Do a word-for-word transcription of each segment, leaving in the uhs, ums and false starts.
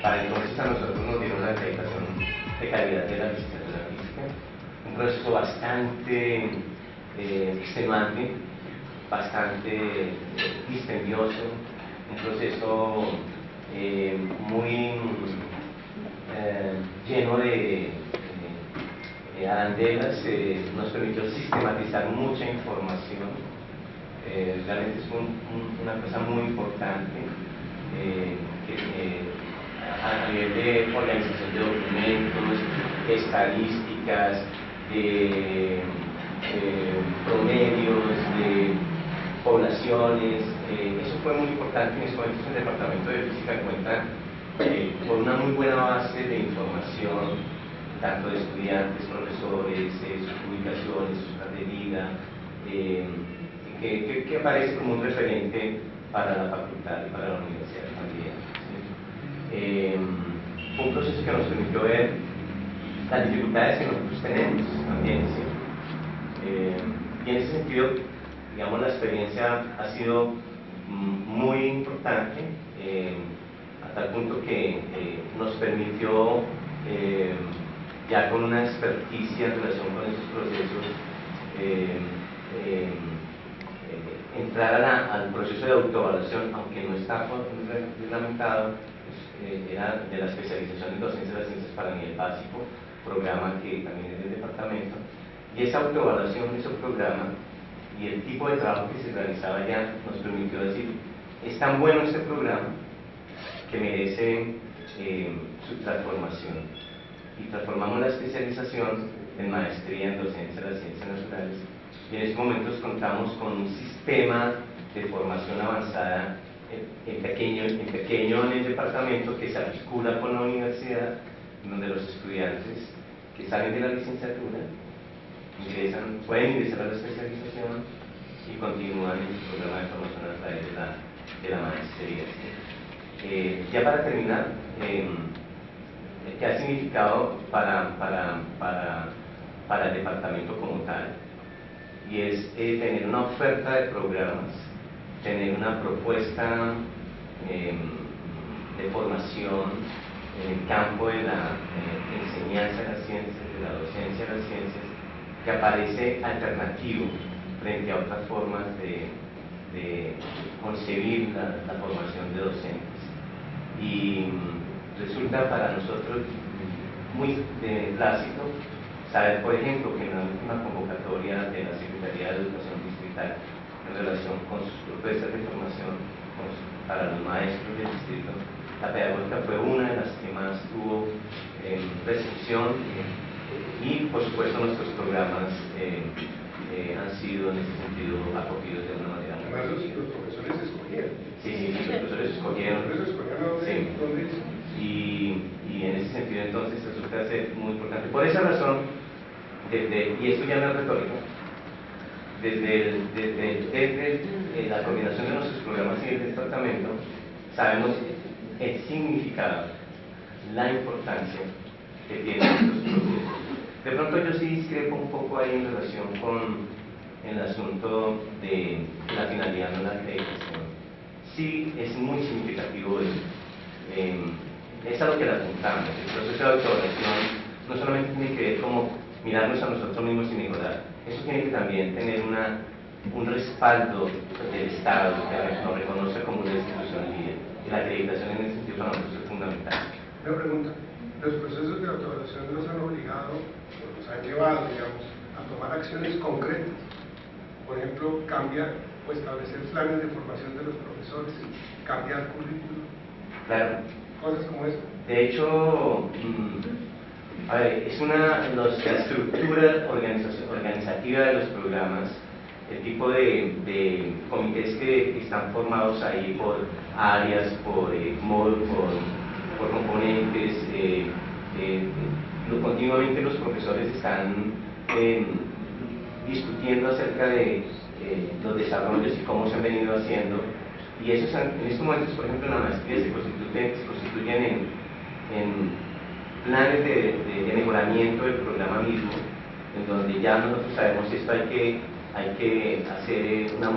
para entonces a nosotros nos dieron la acreditación de calidad de la licenciatura en física, un proceso bastante eh, extenuante, bastante eh, dispendioso, un proceso eh, muy eh, lleno de eh, arandelas, eh, nos permitió sistematizar mucha información. Eh, realmente es un, un, una cosa muy importante eh, que, eh, a, a nivel de organización de documentos, estadísticas, de eh, promedios, de poblaciones. Eh, eso fue muy importante. En estos momentos el Departamento de Física cuenta eh, con una muy buena base de información, tanto de estudiantes, profesores, eh, sus publicaciones, sus hojas de vida, eh, que, que, que aparece como un referente para la facultad y para la universidad también. ¿Sí? Eh, fue un proceso que nos permitió ver las dificultades que nosotros tenemos también. ¿Sí? Eh, y en ese sentido, digamos, la experiencia ha sido muy importante, eh, a tal punto que eh, nos permitió, eh, ya con una experticia en relación con esos procesos, eh, eh, eh, entrar a la, al proceso de autoevaluación, aunque no está reglamentado, pues, eh, era de la especialización en docencia de las ciencias para nivel básico, programa que también es del departamento, y esa autoevaluación de ese programa y el tipo de trabajo que se realizaba ya nos permitió decir, es tan bueno este programa que merece eh, su transformación. Y transformamos la especialización en maestría en docencia de las ciencias naturales, y en estos momentos contamos con un sistema de formación avanzada en, en, pequeño, en pequeño en el departamento, que se articula con la universidad, donde los estudiantes que salen de la licenciatura ingresan, pueden ingresar a la especialización y continúan en su programa de formación a través de la, de la maestría. Eh, ya para terminar, eh, ¿qué ha significado para, para, para, para el departamento como tal? Y es eh, tener una oferta de programas, tener una propuesta eh, de formación en el campo de la eh, enseñanza de las ciencias, de la docencia de las ciencias, que aparece alternativo frente a otras formas de, de concebir la, la formación de docentes. Y resulta para nosotros muy beneplácito saber, por ejemplo, que en la última convocatoria de la Secretaría de Educación Distrital en relación con sus propuestas de formación para los maestros del distrito, la pedagógica fue una de las que más tuvo eh, recepción, eh, y por supuesto nuestros programas eh, eh, han sido en ese sentido acogidos de una manera muy Además, los, los profesores escogieron. Sí, los profesores escogieron. Los profesores escogieron dónde, sí. dónde es. Y, y en ese sentido entonces resulta ser muy importante. Por esa razón, desde, y esto ya no es retórico, desde, el, desde, desde el, la coordinación de nuestros programas y el departamento, sabemos el significado, la importancia que tienen estos procesos. De pronto yo sí discrepo un poco ahí en relación con el asunto de la finalidad de la acreditación. Sí es muy significativo eso. Eh, es a lo que le apuntamos. El proceso de autoevaluación no solamente tiene que ver como mirarnos a nosotros mismos y mejorar, eso tiene que también tener una, un respaldo del Estado que nos reconoce como una institución líder. Y la acreditación en ese sentido para nosotros es fundamental. Una pregunta. Los procesos de autoevaluación nos han obligado, o nos han llevado, digamos, a tomar acciones concretas. Por ejemplo, cambiar o establecer planes de formación de los profesores, cambiar currículum. Claro. Cosas como eso. De hecho, mmm, a ver, es una, los, la estructura organizativa de los programas, el tipo de, de comités que, que están formados ahí por áreas, por eh, módulos, por, por componentes, eh, eh, lo, continuamente los profesores están eh, discutiendo acerca de eh, los desarrollos y cómo se han venido haciendo, y esos en estos momentos, por ejemplo, en la maestría se constituyen, se constituyen en, en planes de, de, de mejoramiento del programa mismo, en donde ya nosotros sabemos esto hay que, hay que hacer una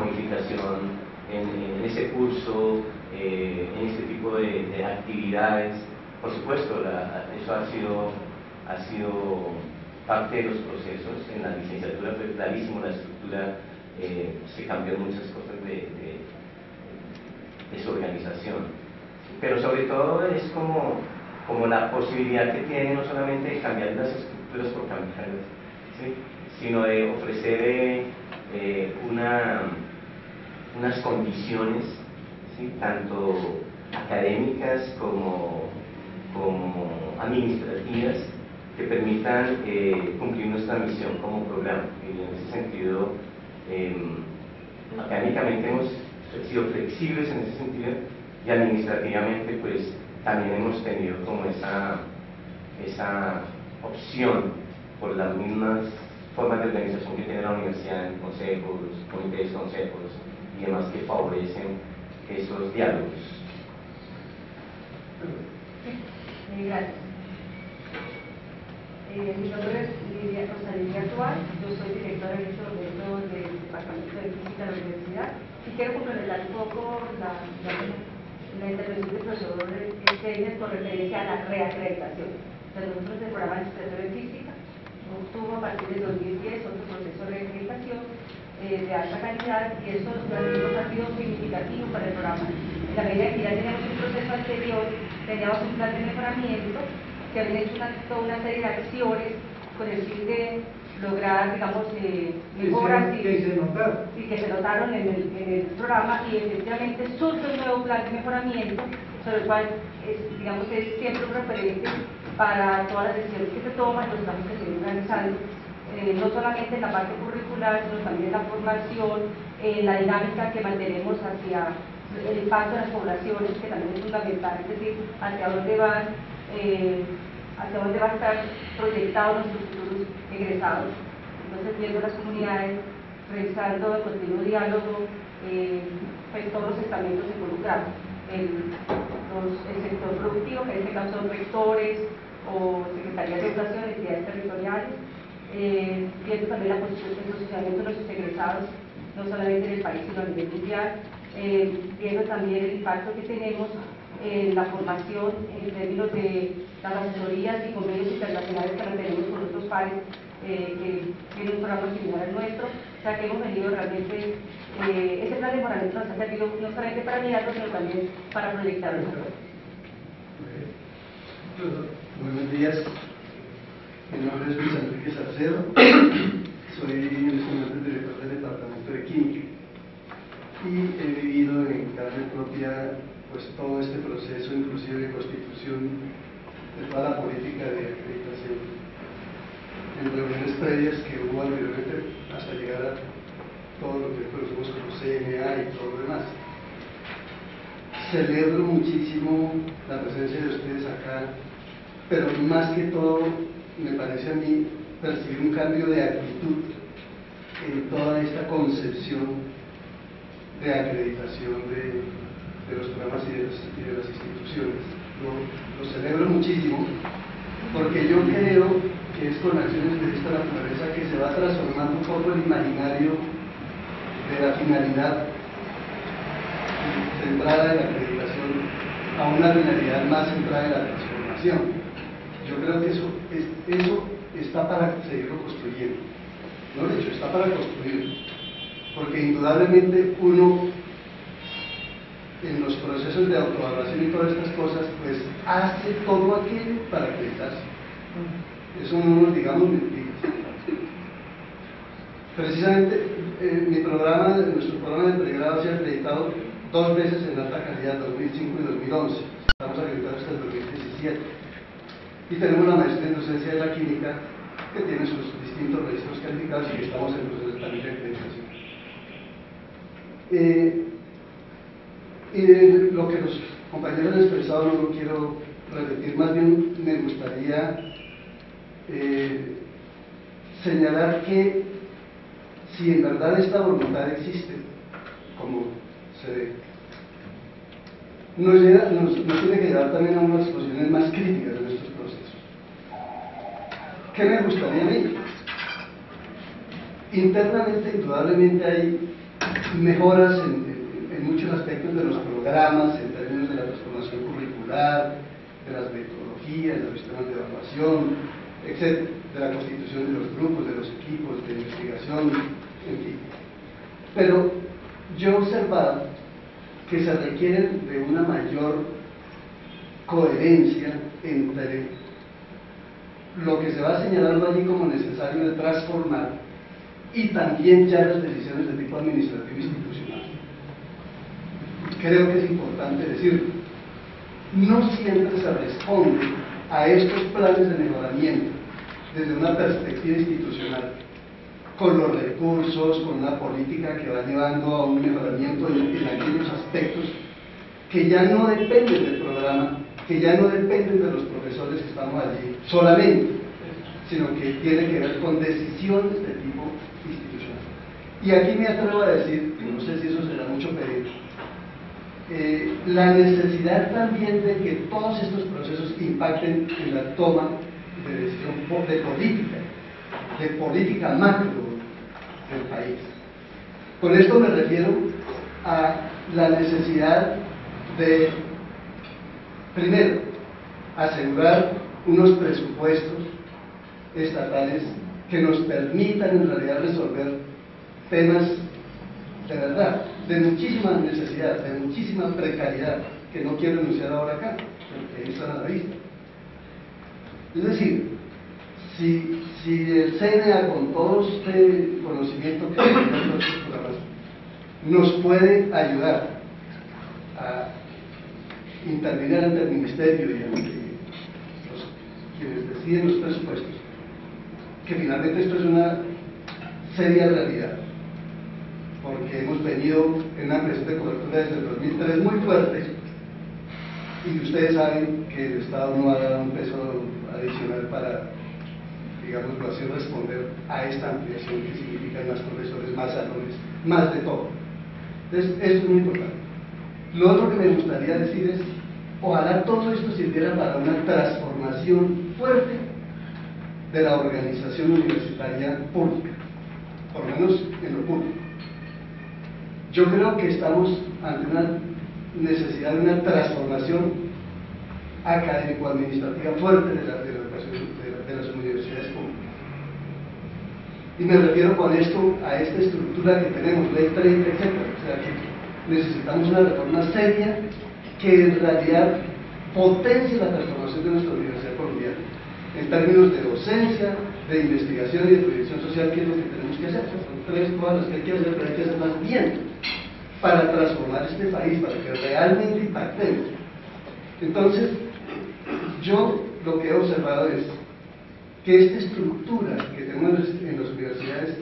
modificación en, en ese curso, eh, en este tipo de, de actividades, por supuesto, la, eso ha sido, ha sido parte de los procesos. En la licenciatura fue clarísimo, la estructura, eh, se cambió muchas cosas de, de, de su organización. Pero sobre todo es como, como la posibilidad que tiene no solamente de cambiar las estructuras por cambiarlas, ¿sí?, sino de ofrecer eh, eh, una, unas condiciones, ¿sí?, tanto académicas como, como administrativas, que permitan eh, cumplir nuestra misión como programa. Y en ese sentido, eh, académicamente hemos sido flexibles en ese sentido, y administrativamente pues también hemos tenido como esa, esa opción por las mismas formas de organización que tiene la universidad, en consejos, comités, consejos y demás, que favorecen esos diálogos. Sí, gracias. Eh, mi nombre es Lidia Rosalía Actual, yo soy directora en este momento del Departamento de Física de la Universidad, y quiero complementar un poco la, la, la intervención del profesor Keynes con referencia a la reacreditación. Entonces, nosotros el programa de licenciatura en Física obtuvo a partir del dos mil diez otro proceso de reacreditación eh, de alta calidad, y eso ha sido significativo para el programa. En la medida que ya teníamos un proceso anterior, teníamos un plan de mejoramiento, que habían hecho una, toda una serie de acciones con el fin de lograr, digamos, eh, mejoras y, que se notaron. y que se notaron en el, en el programa, y efectivamente surge un nuevo plan de mejoramiento, sobre el cual, es, digamos, es siempre un referente para todas las decisiones que se toman, los trabajos que se vienen realizando, eh, no solamente en la parte curricular, sino también en la formación, en la dinámica que mantenemos hacia el impacto de las poblaciones, que también es fundamental, es decir, hacia dónde van, eh, hacia dónde van a estar proyectados nuestros futuros egresados. Entonces, viendo las comunidades, revisando el continuo diálogo, eh, pues todos los estamentos involucrados, el, los, el sector productivo, que en este caso son rectores o secretarías de educación, entidades territoriales, eh, viendo también la posición del posicionamiento de nuestros egresados, no solamente en el país, sino a nivel mundial, eh, viendo también el impacto que tenemos en la formación en términos de las asesorías y convenios internacionales que mantenemos con otros pares eh, que tienen un programa similar al nuestro. O sea que hemos venido realmente, eh, ese plan de mejoramiento nos ha servido no solamente para mirarlo, sino también para proyectarlo. Buenos días, mi nombre es Luis Enrique Salcedo, soy el estudiante director del Departamento de Química y he vivido en carne propia pues todo este proceso, inclusive de constitución de toda la política de acreditación en reuniones previas que hubo anteriormente hasta llegar a todo lo que conocemos como C N A y todo lo demás. Celebro muchísimo la presencia de ustedes acá, pero más que todo me parece a mí percibir un cambio de actitud en toda esta concepción de acreditación de, de los programas y de, los, y de las instituciones. Lo, lo celebro muchísimo porque yo creo que es con acciones de esta naturaleza que se va transformando un poco el imaginario de la finalidad centrada en la acreditación a una finalidad más centrada en la transformación. Yo creo que eso, es, eso está para seguirlo construyendo. No, de hecho, está para construirlo. Porque indudablemente uno, en los procesos de autoevaluación y todas estas cosas, pues hace todo aquello para acreditarse. Eso no nos digamos mentiras. Precisamente, eh, mi programa, nuestro programa de pregrado se ha acreditado dos veces en alta calidad, dos mil cinco y dos mil once. Estamos acreditados hasta el dos mil diecisiete. Y tenemos la maestría en docencia de la química, que tiene sus distintos registros calificados y que estamos en proceso también de acreditación. Eh, y de lo que los compañeros han expresado no lo quiero repetir, más bien me gustaría eh, señalar que si en verdad esta voluntad existe, como se ve, nos, llega, nos, nos tiene que llevar también a unas posiciones más críticas de nuestros procesos. ¿Qué me gustaría a mí? Internamente, indudablemente hay mejoras en, en, en muchos aspectos de los programas, en términos de la transformación curricular, de las metodologías, metodología, de los sistemas de evaluación, etcétera, de la constitución de los grupos, de los equipos de investigación, en fin. Pero yo he observado que se requiere de una mayor coherencia entre lo que se va señalando allí como necesario de transformar y también ya las decisiones de tipo administrativo e institucional. Creo que es importante decirlo. No siempre se responde a estos planes de mejoramiento desde una perspectiva institucional, con los recursos, con una política que va llevando a un mejoramiento en, en aquellos aspectos que ya no dependen del programa, que ya no dependen de los profesores que estamos allí solamente, sino que tiene que ver con decisiones de tipo institucional. Y aquí me atrevo a decir, y no sé si eso será mucho pedir, eh, la necesidad también de que todos estos procesos impacten en la toma de decisión de política, de política macro del país. Con esto me refiero a la necesidad de, primero, asegurar unos presupuestos estatales que nos permitan en realidad resolver temas de verdad, de muchísima necesidad, de muchísima precariedad, que no quiero enunciar ahora acá, porque ahí están a la vista. Es decir, si, si el C N A, con todo este conocimiento que tiene de estos programas, nos puede ayudar a intervenir ante el Ministerio y ante los quienes deciden los presupuestos, que finalmente esto es una seria realidad, porque hemos venido en una presión de cobertura desde el dos mil tres muy fuerte, y ustedes saben que el Estado no ha dado un peso adicional para, digámoslo así, responder a esta ampliación que significa más profesores, más salones, más de todo. Entonces, esto es muy importante. Lo otro que me gustaría decir es, ojalá todo esto sirviera para una transformación fuerte de la organización universitaria pública, por lo menos en lo público. Yo creo que estamos ante una necesidad de una transformación académico-administrativa fuerte de la, de la educación de, la, de las universidades públicas. Y me refiero con esto a esta estructura que tenemos, ley treinta, etcétera. O sea que necesitamos una reforma seria que en realidad potencie la transformación de nuestra universidad colombiana en términos de docencia, de investigación y de proyección social, que es lo que tenemos que hacer. Son tres cosas las que hay que hacer, pero hay que hacerlas bien para transformar este país, para que realmente impactemos. Entonces, yo lo que he observado es que esta estructura que tenemos en las universidades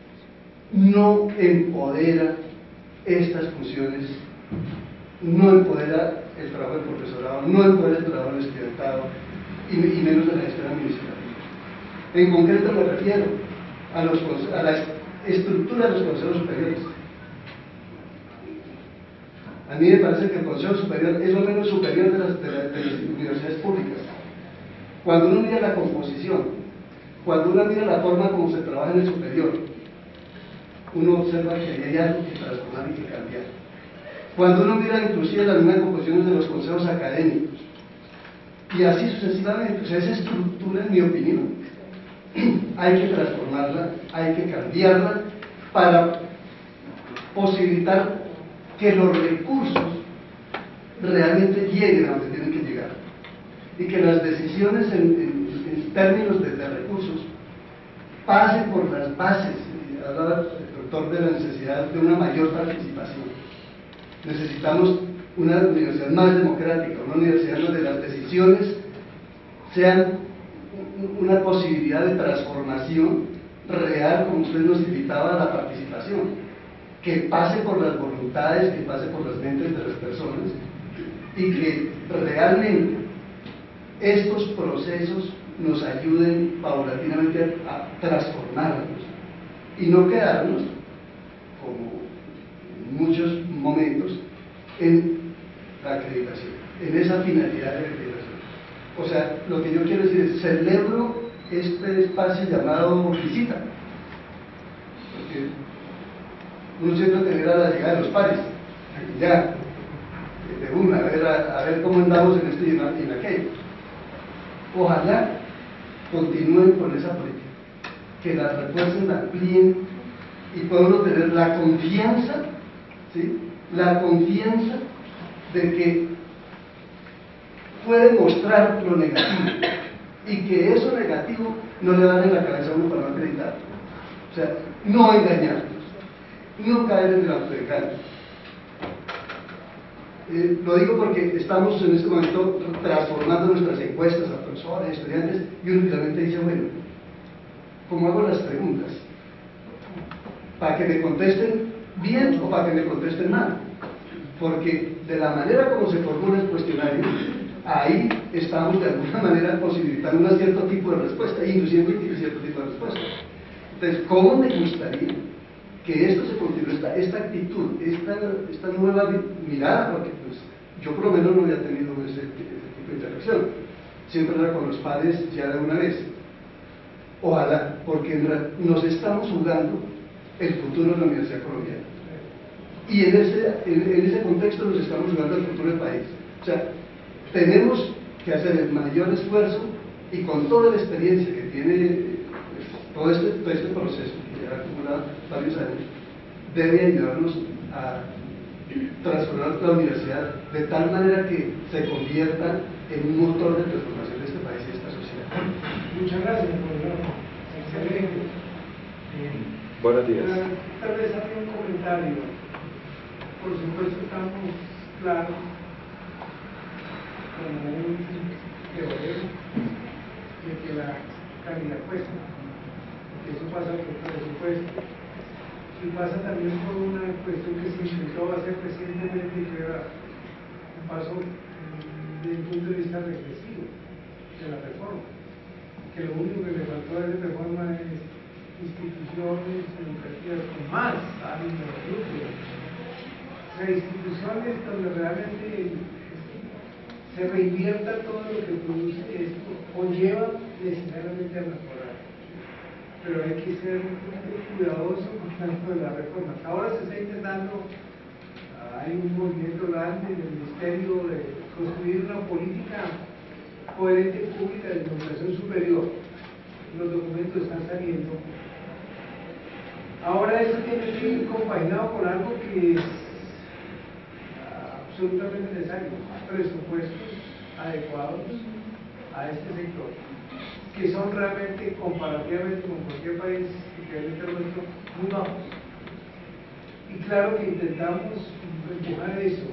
no empodera estas funciones, no empodera el trabajo del profesorado, no empodera el trabajo del estudiantado y, y menos de la gestión administrativa. En concreto me refiero a, los, a la estructura de los consejos superiores. A mí me parece que el Consejo Superior es lo menos superior de las, de, la, de las universidades públicas. Cuando uno mira la composición, cuando uno mira la forma como se trabaja en el superior, uno observa que hay algo que transformar y que cambiar. Cuando uno mira inclusive las mismas composiciones de los consejos académicos, y así sucesivamente, o sea, esa estructura, en mi opinión, hay que transformarla, hay que cambiarla para posibilitar que los recursos realmente lleguen a donde tienen que llegar y que las decisiones en, en, en términos de, de recursos pasen por las bases. Hablaba el doctor de la necesidad de una mayor participación. Necesitamos una universidad más democrática, una universidad donde las decisiones sean una posibilidad de transformación real, como usted nos invitaba a la participación, que pase por las voluntades, que pase por las mentes de las personas y que realmente estos procesos nos ayuden paulatinamente a transformarnos y no quedarnos, como en muchos momentos, en la acreditación, en esa finalidad de acreditación. O sea, lo que yo quiero decir es, celebro este espacio llamado visita, porque uno siempre tendrá la llegada de los pares, ya, de una, a ver, a, a ver cómo andamos en esto y en, en aquello. Ojalá continúen con esa política, que la refuercen, la amplíen y podamos tener la confianza, ¿sí? La confianza de que puede mostrar lo negativo y que eso negativo no le dan en la cabeza a uno para no acreditar. O sea, no engañarnos, no caer en el autoengaño. Eh, lo digo porque estamos en este momento transformando nuestras encuestas a profesores, estudiantes, y uno finalmente dice, bueno, ¿cómo hago las preguntas? ¿Para que me contesten bien o para que me contesten mal? Porque de la manera como se formula el cuestionario, ahí estamos de alguna manera posibilitando un cierto tipo de respuesta, induciendo un cierto tipo de respuesta. Entonces, ¿cómo me gustaría que esto se continúe, esta, esta actitud, esta, esta nueva mirada? Porque pues, yo por lo menos no había tenido ese, ese tipo de interacción, siempre era con los padres ya de una vez. Ojalá, porque nos estamos jugando el futuro de la Universidad Colombiana, y en ese, en, en ese contexto nos estamos jugando el futuro del país. O sea, tenemos que hacer el mayor esfuerzo, y con toda la experiencia que tiene pues, todo, este, todo este proceso que ya ha acumulado varios años, debe ayudarnos a transformar la universidad de tal manera que se convierta en un motor de transformación de este país y de esta sociedad. Muchas gracias, profesor. Excelente. Eh, Buenos días. Tal vez había un comentario. Por supuesto, estamos claros como un teorema de que la calidad cuesta, que eso pasa por presupuesto, y pasa también por una cuestión que se intentó hacer recientemente, que era un paso desde el punto de vista regresivo de la reforma, que lo único que le faltó a esa reforma es instituciones educativas con más ánimo de lucro, o sea, instituciones donde realmente se reinvierta todo lo que produce esto, conlleva necesariamente a mejorar. Pero hay que ser cuidadoso con tanto de las reformas. Ahora se está intentando, hay un movimiento grande del Ministerio de construir una política coherente pública de educación superior. Los documentos están saliendo. Ahora eso tiene que ir compaginado con algo que es absolutamente necesario, presupuestos adecuados a este sector, que son realmente, comparativamente con cualquier país, especialmente el nuestro, muy bajos. Y claro que intentamos empujar eso.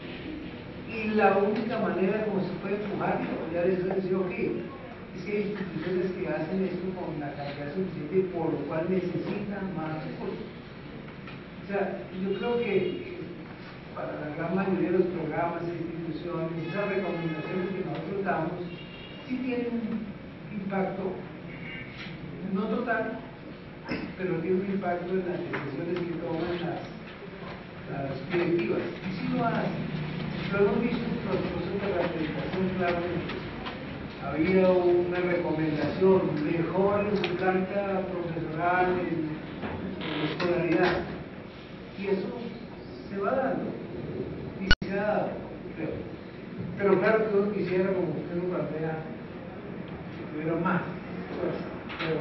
Y la única manera como se puede empujar, ya les he dicho, ok, es que hay instituciones que hacen esto con la calidad suficiente, por lo cual necesitan más recursos. O sea, yo creo que para la gran mayoría de los programas e instituciones, esas recomendaciones que nosotros damos, sí tienen un impacto, no total, pero tiene un impacto en las decisiones que toman las, las directivas. Y sí lo hacen. Pero hemos visto un proceso de rehabilitación claramente. Había una recomendación, mejor en su planta profesoral, en, en escolaridad. Y eso se va dando. Y se ha dado, creo. Pero claro que uno quisiera, como usted lo plantea, que tuviera más fuerza. Pero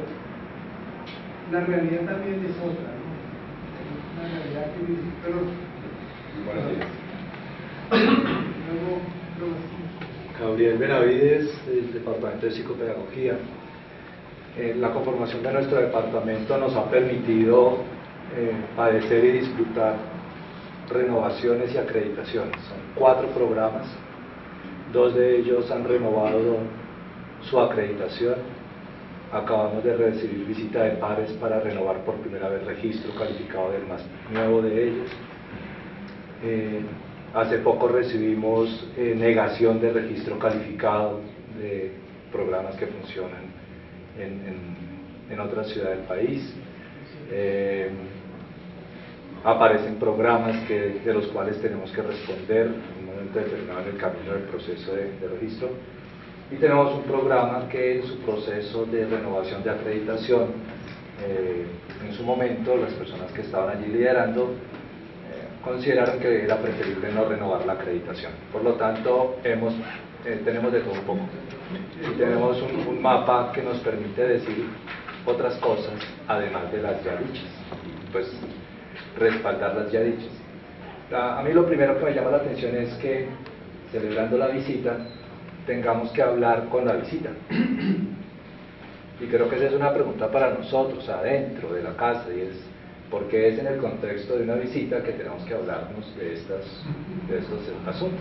la realidad también es otra, ¿no? Una realidad que dice, pero... Buenos días. Luego, luego, Gabriel Benavides, del Departamento de Psicopedagogía. Eh, la conformación de nuestro departamento nos ha permitido eh, padecer y disfrutar renovaciones y acreditaciones. Son cuatro programas, dos de ellos han renovado su acreditación. Acabamos de recibir visita de pares para renovar por primera vez registro calificado del más nuevo de ellos. Eh, hace poco recibimos eh, negación de registro calificado de programas que funcionan en, en, en otra ciudad del país. Eh, aparecen programas que, de los cuales tenemos que responder en un momento determinado en el camino del proceso de, de registro, y tenemos un programa que en su proceso de renovación de acreditación, eh, en su momento las personas que estaban allí liderando eh, consideraron que era preferible no renovar la acreditación. Por lo tanto, hemos eh, tenemos de todo un poco. Y tenemos un, un mapa que nos permite decir otras cosas, además de las ya dichas, pues respaldar las ya dichas. A, a mí lo primero que me llama la atención es que, celebrando la visita, tengamos que hablar con la visita. Y creo que esa es una pregunta para nosotros, adentro de la casa, y es, ¿por qué es en el contexto de una visita que tenemos que hablarnos de, estas, de estos asuntos?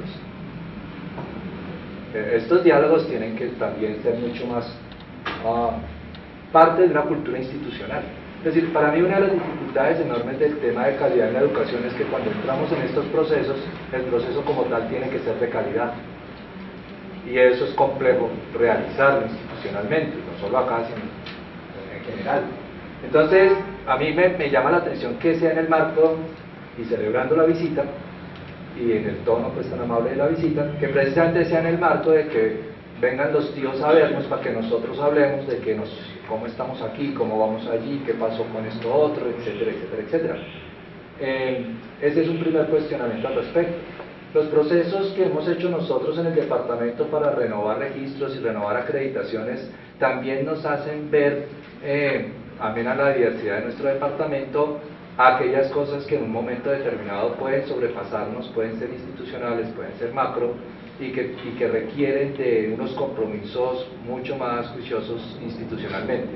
Estos diálogos tienen que también ser mucho más uh, parte de una cultura institucional. Es decir, para mí una de las dificultades enormes del tema de calidad en la educación es que cuando entramos en estos procesos, el proceso como tal tiene que ser de calidad. Y eso es complejo realizarlo institucionalmente, no solo acá, sino en general. Entonces, a mí me, me llama la atención que sea en el marco y celebrando la visita, y en el tono pues tan amable de la visita, que precisamente sea en el marco de que vengan los tíos a vernos para que nosotros hablemos de que nos, cómo estamos aquí, cómo vamos allí, qué pasó con esto otro, etcétera, etcétera, etcétera. Eh, ese es un primer cuestionamiento al respecto. Los procesos que hemos hecho nosotros en el departamento para renovar registros y renovar acreditaciones también nos hacen ver, eh, amén a la diversidad de nuestro departamento, aquellas cosas que en un momento determinado pueden sobrepasarnos, pueden ser institucionales, pueden ser macro, y que, y que requieren de unos compromisos mucho más juiciosos institucionalmente.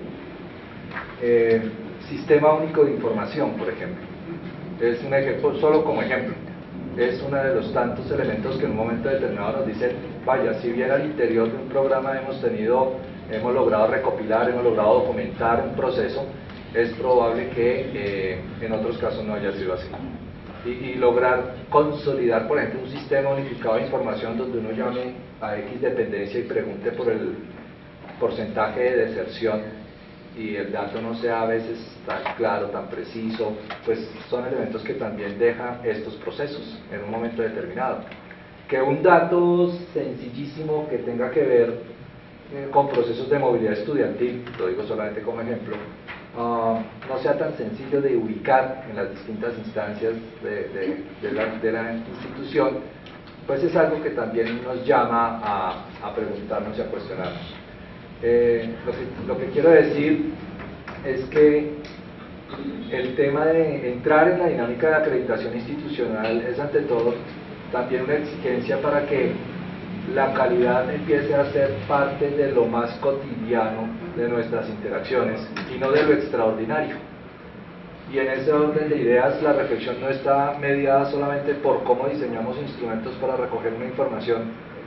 Eh, Sistema único de información, por ejemplo, es un ejemplo, solo como ejemplo, es uno de los tantos elementos que en un momento determinado nos dicen, vaya, si bien al interior de un programa hemos tenido, hemos logrado recopilar, hemos logrado documentar un proceso, es probable que eh, en otros casos no haya sido así. Y, y lograr consolidar, por ejemplo, un sistema unificado de información donde uno llame a X dependencia y pregunte por el porcentaje de deserción y el dato no sea a veces tan claro, tan preciso, pues son elementos que también dejan estos procesos en un momento determinado. Que un dato sencillísimo que tenga que ver eh, con procesos de movilidad estudiantil, lo digo solamente como ejemplo, Uh, no sea tan sencillo de ubicar en las distintas instancias de, de, de, la, de la institución, pues es algo que también nos llama a, a preguntarnos y a cuestionarnos. Eh, lo, que, lo que quiero decir es que el tema de entrar en la dinámica de acreditación institucional es ante todo también una exigencia para que la calidad empiece a ser parte de lo más cotidiano de nuestras interacciones y no de lo extraordinario. Y en ese orden de ideas la reflexión no está mediada solamente por cómo diseñamos instrumentos para recoger una información,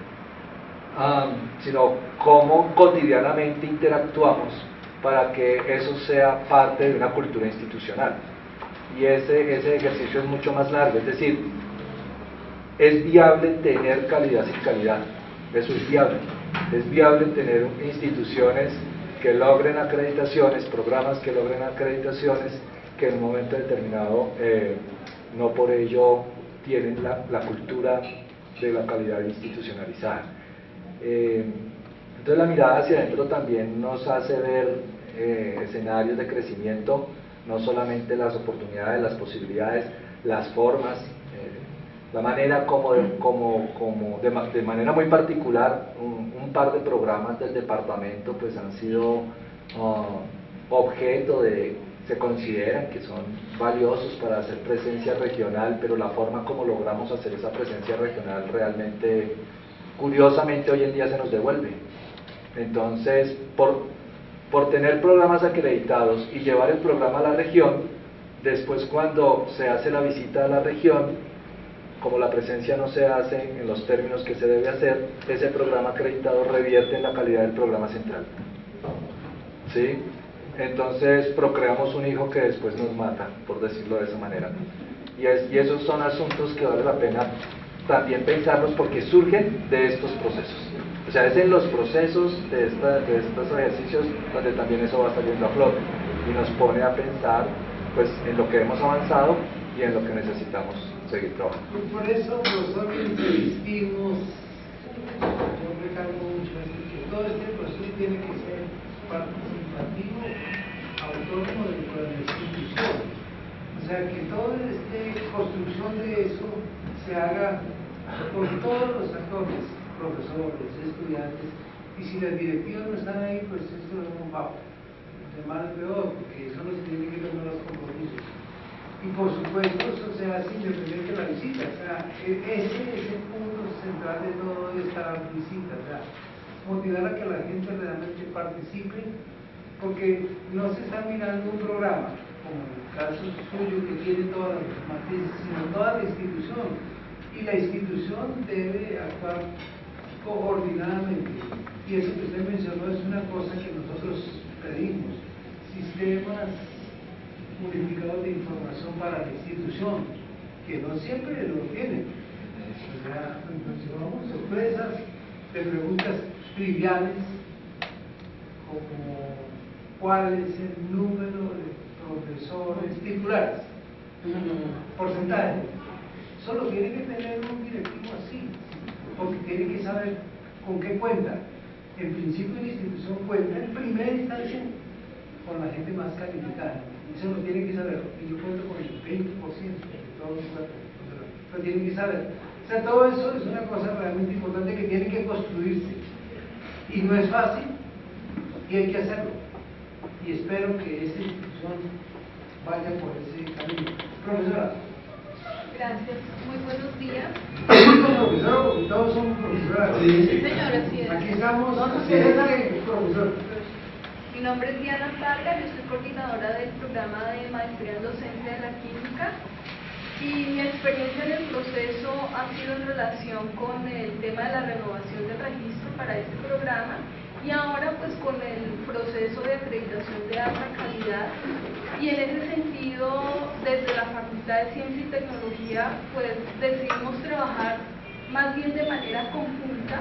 um, sino cómo cotidianamente interactuamos para que eso sea parte de una cultura institucional. Y ese, ese ejercicio es mucho más largo, es decir, es viable tener calidad sin calidad, eso es viable. Es viable tener instituciones que logren acreditaciones, programas que logren acreditaciones, que en un momento determinado eh, no por ello tienen la, la cultura de la calidad institucionalizada. Eh, entonces la mirada hacia adentro también nos hace ver eh, escenarios de crecimiento, no solamente las oportunidades, las posibilidades, las formas, la manera como, de, como, como de, de manera muy particular, un, un par de programas del departamento pues han sido uh, objeto de, se consideran que son valiosos para hacer presencia regional, pero la forma como logramos hacer esa presencia regional realmente, curiosamente, hoy en día se nos devuelve. Entonces, por, por tener programas acreditados y llevar el programa a la región, después cuando se hace la visita a la región, como la presencia no se hace en los términos que se debe hacer, ese programa acreditado revierte en la calidad del programa central. ¿Sí? Entonces procreamos un hijo que después nos mata, por decirlo de esa manera. Y, es, y esos son asuntos que vale la pena también pensarlos porque surgen de estos procesos. O sea, es en los procesos de, esta, de estos ejercicios donde también eso va saliendo a flote y nos pone a pensar pues, en lo que hemos avanzado y en lo que necesitamos seguir trabajando. Por eso nosotros insistimos, yo recalco mucho que todo este proceso tiene que ser participativo, autónomo de la institución. O sea, que toda esta construcción de eso se haga por todos los actores, profesores, estudiantes, y si las directivas no están ahí, pues esto es un bajo, de mal peor, porque eso no se tiene que tomar los compromisos. Y por supuesto eso se hace independiente de la visita, o sea, ese es el punto central de todo esta visita, o sea, motivar a que la gente realmente participe, porque no se está mirando un programa, como el caso suyo que tiene todas las matices, sino toda la institución, y la institución debe actuar coordinadamente, y eso que usted mencionó es una cosa que nosotros pedimos, sistemas unificados de información para la institución, que no siempre lo tienen. O sea, nos llevamos sorpresas de preguntas triviales como cuál es el número de profesores titulares, porcentaje. Solo tiene que tener un directivo así, porque tiene que saber con qué cuenta. En principio la institución cuenta en primera instancia con la gente más calificada. Eso lo tiene que saber, y yo cuento con el veinte por ciento de todos los cuerpos, lo tienen que saber. O sea, todo eso es una cosa realmente importante que tiene que construirse, y no es fácil, y hay que hacerlo. Y espero que esta institución vaya por ese camino. Profesora. Gracias, muy buenos días. Como profesora, porque todos somos profesoras. Sí, señora, sí es. Aquí estamos, así es que profesor. Mi nombre es Diana Parga, yo soy coordinadora del programa de maestría en docencia de la química, y mi experiencia en el proceso ha sido en relación con el tema de la renovación del registro para este programa, y ahora pues con el proceso de acreditación de alta calidad. Y en ese sentido, desde la Facultad de Ciencia y Tecnología, pues decidimos trabajar más bien de manera conjunta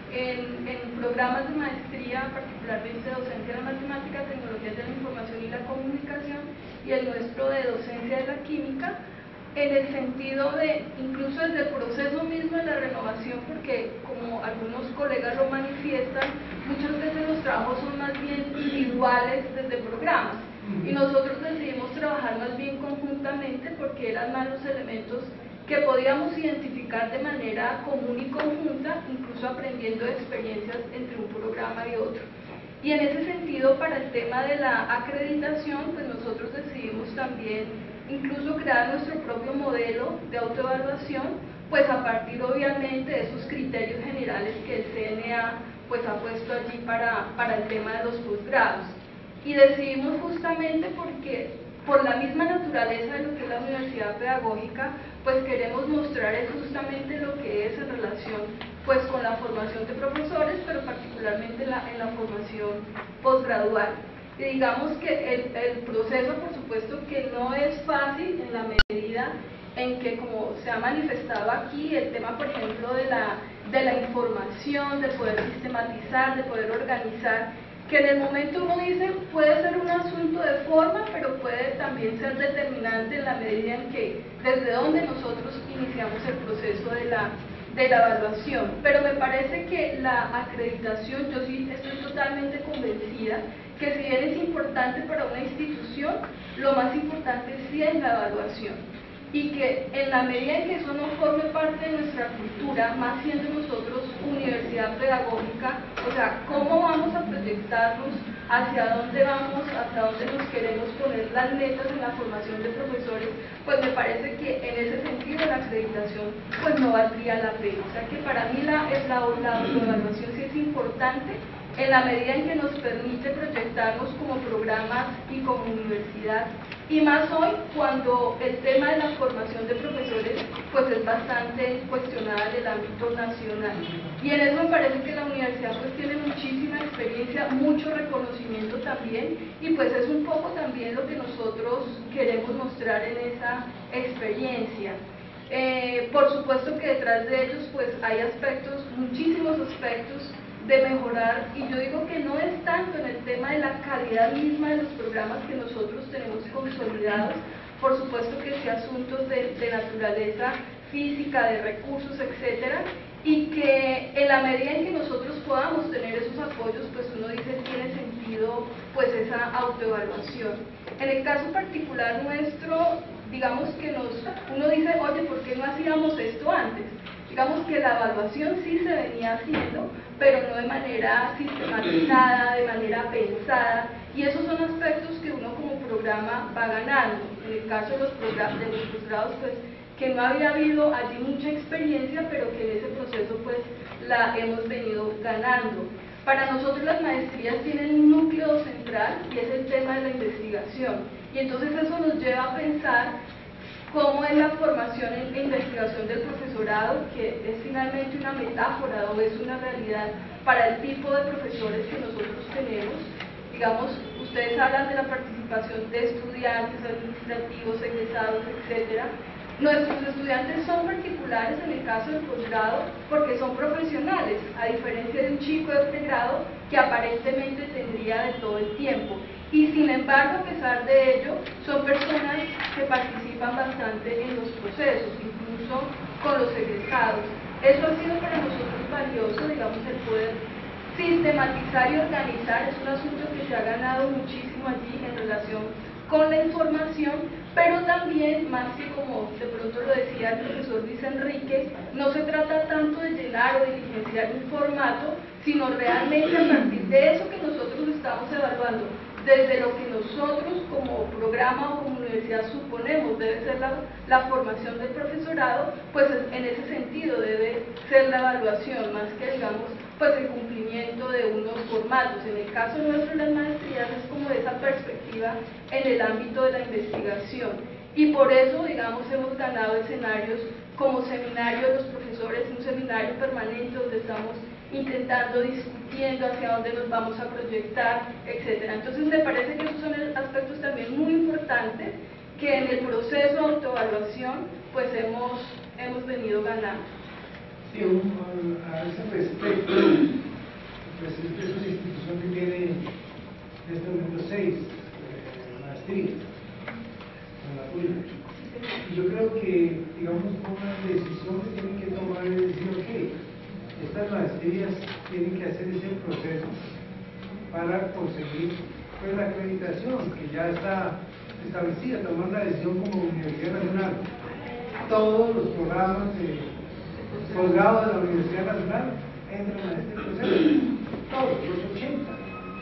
En, en programas de maestría, particularmente docencia de la matemática, tecnologías de la información y la comunicación, y el nuestro de docencia de la química, en el sentido de, incluso desde el proceso mismo de la renovación, porque como algunos colegas lo manifiestan, muchas veces los trabajos son más bien individuales desde programas, y nosotros decidimos trabajar más bien conjuntamente porque eran más los elementos que podíamos identificar de manera común y conjunta, incluso aprendiendo de experiencias entre un programa y otro. Y en ese sentido, para el tema de la acreditación, pues nosotros decidimos también incluso crear nuestro propio modelo de autoevaluación, pues a partir obviamente de esos criterios generales que el C N A pues ha puesto allí para, para el tema de los posgrados. Y decidimos justamente porque por la misma naturaleza de lo que es la universidad pedagógica, pues queremos mostrar es justamente lo que es en relación pues con la formación de profesores, pero particularmente la, en la formación posgradual. Y digamos que el, el proceso, por supuesto, que no es fácil en la medida en que, como se ha manifestado aquí, el tema, por ejemplo, de la, de la información, de poder sistematizar, de poder organizar, que en el momento uno dice puede ser un asunto de forma, pero puede también ser determinante en la medida en que desde donde nosotros iniciamos el proceso de la, de la evaluación. Pero me parece que la acreditación, yo sí estoy totalmente convencida que si bien es importante para una institución, lo más importante sí es la evaluación. Y que en la medida en que eso no forme parte de nuestra cultura, más siendo nosotros universidad pedagógica, o sea, cómo vamos a proyectarnos, hacia dónde vamos, hacia dónde nos queremos poner las metas en la formación de profesores, pues me parece que en ese sentido la acreditación pues no valdría la pena. O sea que para mí la, es la, la autoevaluación sí es importante, en la medida en que nos permite proyectarnos como programas y como universidad, y más hoy cuando el tema de la formación de profesores pues es bastante cuestionada en el ámbito nacional. Y en eso me parece que la universidad pues tiene muchísima experiencia, mucho reconocimiento también, y pues es un poco también lo que nosotros queremos mostrar en esa experiencia. Eh, por supuesto que detrás de ellos pues hay aspectos, muchísimos aspectos de mejorar, y yo digo que no es tanto en el tema de la calidad misma de los programas que nosotros tenemos consolidados, por supuesto que sí asuntos de, de naturaleza física, de recursos, etcétera, y que en la medida en que nosotros podamos tener esos apoyos, pues uno dice tiene sentido pues esa autoevaluación. En el caso particular nuestro, digamos que nos, uno dice, oye, ¿por qué no hacíamos esto antes? digamos que la evaluación sí se venía haciendo, pero no de manera sistematizada, de manera pensada, y esos son aspectos que uno como programa va ganando. En el caso de los programas de los posgrados, pues que no había habido allí mucha experiencia, pero que en ese proceso pues la hemos venido ganando. Para nosotros las maestrías tienen un núcleo central y es el tema de la investigación, y entonces eso nos lleva a pensar cómo es la formación e investigación del profesorado, que es finalmente una metáfora o es una realidad para el tipo de profesores que nosotros tenemos. Digamos, ustedes hablan de la participación de estudiantes, administrativos, egresados, etcétera. Nuestros estudiantes son particulares en el caso del posgrado porque son profesionales, a diferencia de un chico de pregrado que aparentemente tendría de todo el tiempo. Y sin embargo, a pesar de ello, son personas que participan bastante en los procesos, incluso con los egresados. Eso ha sido para nosotros valioso, digamos, el poder sistematizar y organizar. Es un asunto que se ha ganado muchísimo allí en relación con la información, pero también, más que como de pronto lo decía el profesor Luis Enrique, no se trata tanto de llenar o diligenciar un formato, sino realmente a partir de eso que nosotros estamos evaluando, desde lo que nosotros como programa o como universidad suponemos debe ser la, la formación del profesorado, pues en ese sentido debe ser la evaluación, más que digamos pues el cumplimiento de unos formatos. En el caso nuestro de las maestrías es como esa perspectiva en el ámbito de la investigación, y por eso digamos hemos ganado escenarios como seminario de los profesores, un seminario permanente donde estamos intentando, discutiendo hacia dónde nos vamos a proyectar, etcétera. Entonces me parece que esos son aspectos también muy importantes que en el proceso de autoevaluación pues hemos, hemos venido ganando. Sí, un, a ese respecto, pues esta es una institución que tiene en este momento seis eh, maestrías, con la tuya. Y yo creo que, digamos, una decisión que tienen que tomar es decir, ok, estas maestrías tienen que hacer ese proceso para conseguir pues, la acreditación, que ya está establecida, tomar una decisión como Universidad Nacional. Todos los programas de posgrado de la Universidad Nacional entran a este proceso, todos, los ochenta,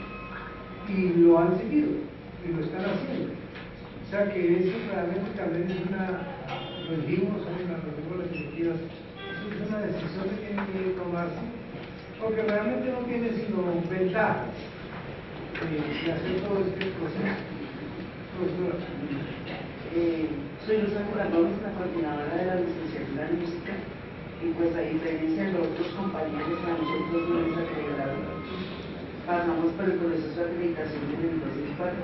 y lo han seguido, y lo están haciendo. O sea que eso realmente también es una, lo dijimos en las las directivas, es una decisión que tiene que tomarse, porque realmente no tiene sino ventaja de, de hacer todo este proceso. Profesora. Eh, soy Luz Ángela Gómez, la coordinadora de la licenciatura en música, y pues a diferencia de los otros compañeros, a nosotros no nos acreditaron. Pasamos por el proceso de acreditación en el dos mil cuatro.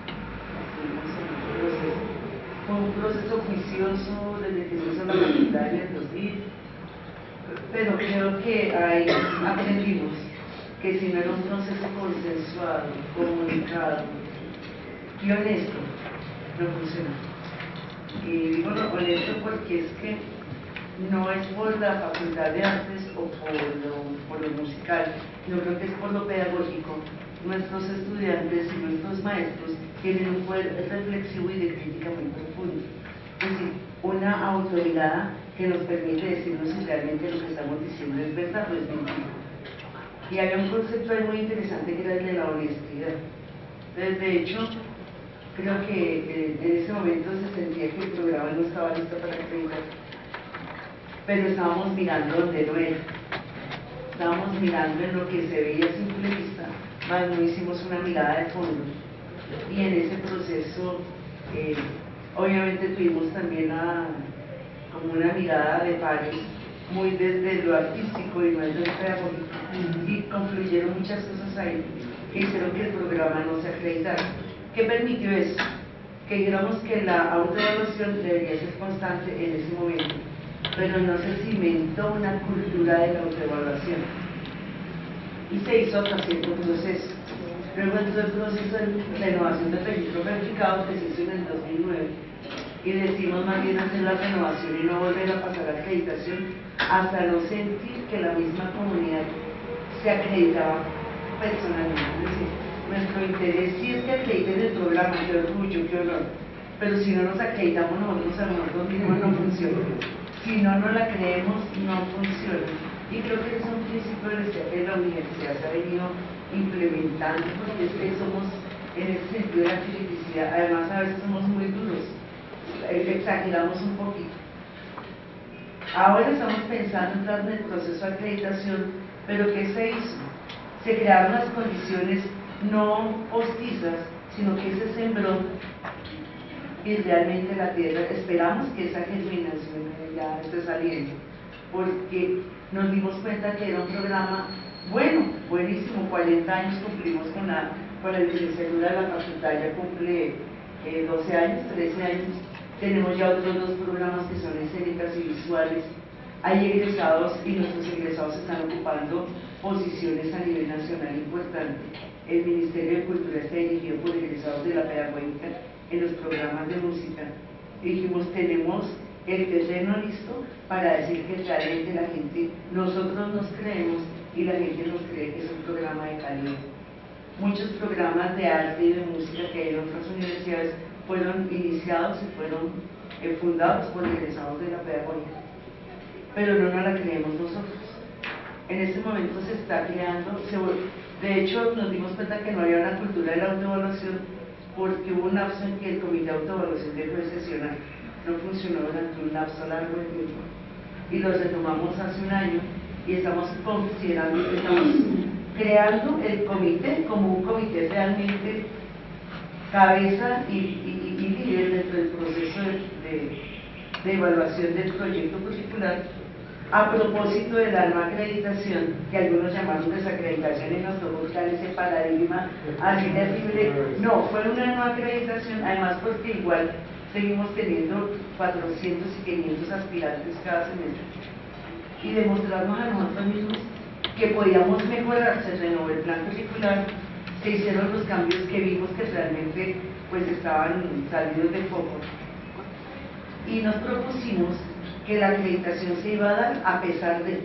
Fue un proceso juicioso desde que se hizo la facultad en el dos mil, pero creo que ahí aprendimos que si no era un proceso consensuado, comunicado y honesto, no funciona. Y digo no honesto porque es que no es por la facultad de artes o por lo, por lo musical, yo creo que es por lo pedagógico. Nuestros estudiantes y nuestros maestros tienen un poder reflexivo y de crítica muy profundo, es decir, una autoridad que nos permite decirnos si realmente lo que estamos diciendo es verdad o es mentira. Y había un concepto ahí muy interesante que era el de la honestidad. Entonces, de hecho, creo que eh, en ese momento se sentía que el programa no estaba listo para acreditar, pero estábamos mirando donde no era, estábamos mirando en lo que se veía a simple vista, más no hicimos una mirada de fondo, y en ese proceso eh, obviamente tuvimos también a, como una mirada de pares muy desde lo artístico y no desde lo pedagógico, y confluyeron muchas cosas ahí que hicieron que el programa no se acreditara. ¿Qué permitió eso? Que digamos que la autoevaluación debería ser constante en ese momento, pero no se cimentó una cultura de la autoevaluación y se hizo hasta cierto proceso. Luego entró el proceso de renovación del registro verificado que se hizo en el dos mil nueve, y decidimos más bien hacer la renovación y no volver a pasar a acreditación hasta no sentir que la misma comunidad se acreditaba personalmente. Es decir, nuestro interés sí es que acrediten el programa, qué orgullo, qué honor, pero si no nos acreditamos nosotros a nosotros mismos no funciona. si no nos la creemos, no funciona. Y creo que es un principio que la universidad se ha venido implementando, porque es que somos, en ese sentido de la criticidad, además a veces somos muy duros, exageramos un poquito. Ahora estamos pensando entrar en el proceso de acreditación, pero ¿qué se hizo? Se crearon las condiciones no postizas, sino que se sembró y realmente la tierra, esperamos que esa germinación ya esté saliendo, porque nos dimos cuenta que era un programa bueno, buenísimo. Cuarenta años cumplimos con la, con la licenciatura de la facultad, ya cumple eh, doce años, trece años. Tenemos ya otros dos programas que son escénicas y visuales. Hay egresados y nuestros egresados están ocupando posiciones a nivel nacional importantes. El Ministerio de Cultura está dirigido por egresados de la pedagógica en los programas de música. Y dijimos, tenemos el terreno listo para decir que realmente la gente, nosotros nos creemos y la gente nos cree que es un programa de calidad. Muchos programas de arte y de música que hay en otras universidades fueron iniciados y fueron eh, fundados por egresados de la pedagógica, pero no nos la creemos nosotros. En este momento se está creando, se, de hecho nos dimos cuenta que no había una cultura de la autoevaluación, porque hubo un lapso en que el comité de autoevaluación dejó de sesionar, no funcionó durante un lapso largo de tiempo, y lo retomamos hace un año y estamos considerando, estamos creando el comité como un comité realmente cabeza y, y, y líder dentro del proceso de, de, de evaluación del proyecto curricular, a propósito de la no acreditación, que algunos llamaron desacreditación, y nos tocó buscar ese paradigma así terrible. No, fue una no acreditación, además porque igual seguimos teniendo cuatrocientos y quinientos aspirantes cada semestre, y demostrarnos a nosotros mismos que podíamos mejorar. Se renovó el plan curricular, se hicieron los cambios que vimos que realmente pues estaban salidos de foco, y nos propusimos que la acreditación se iba a dar a pesar de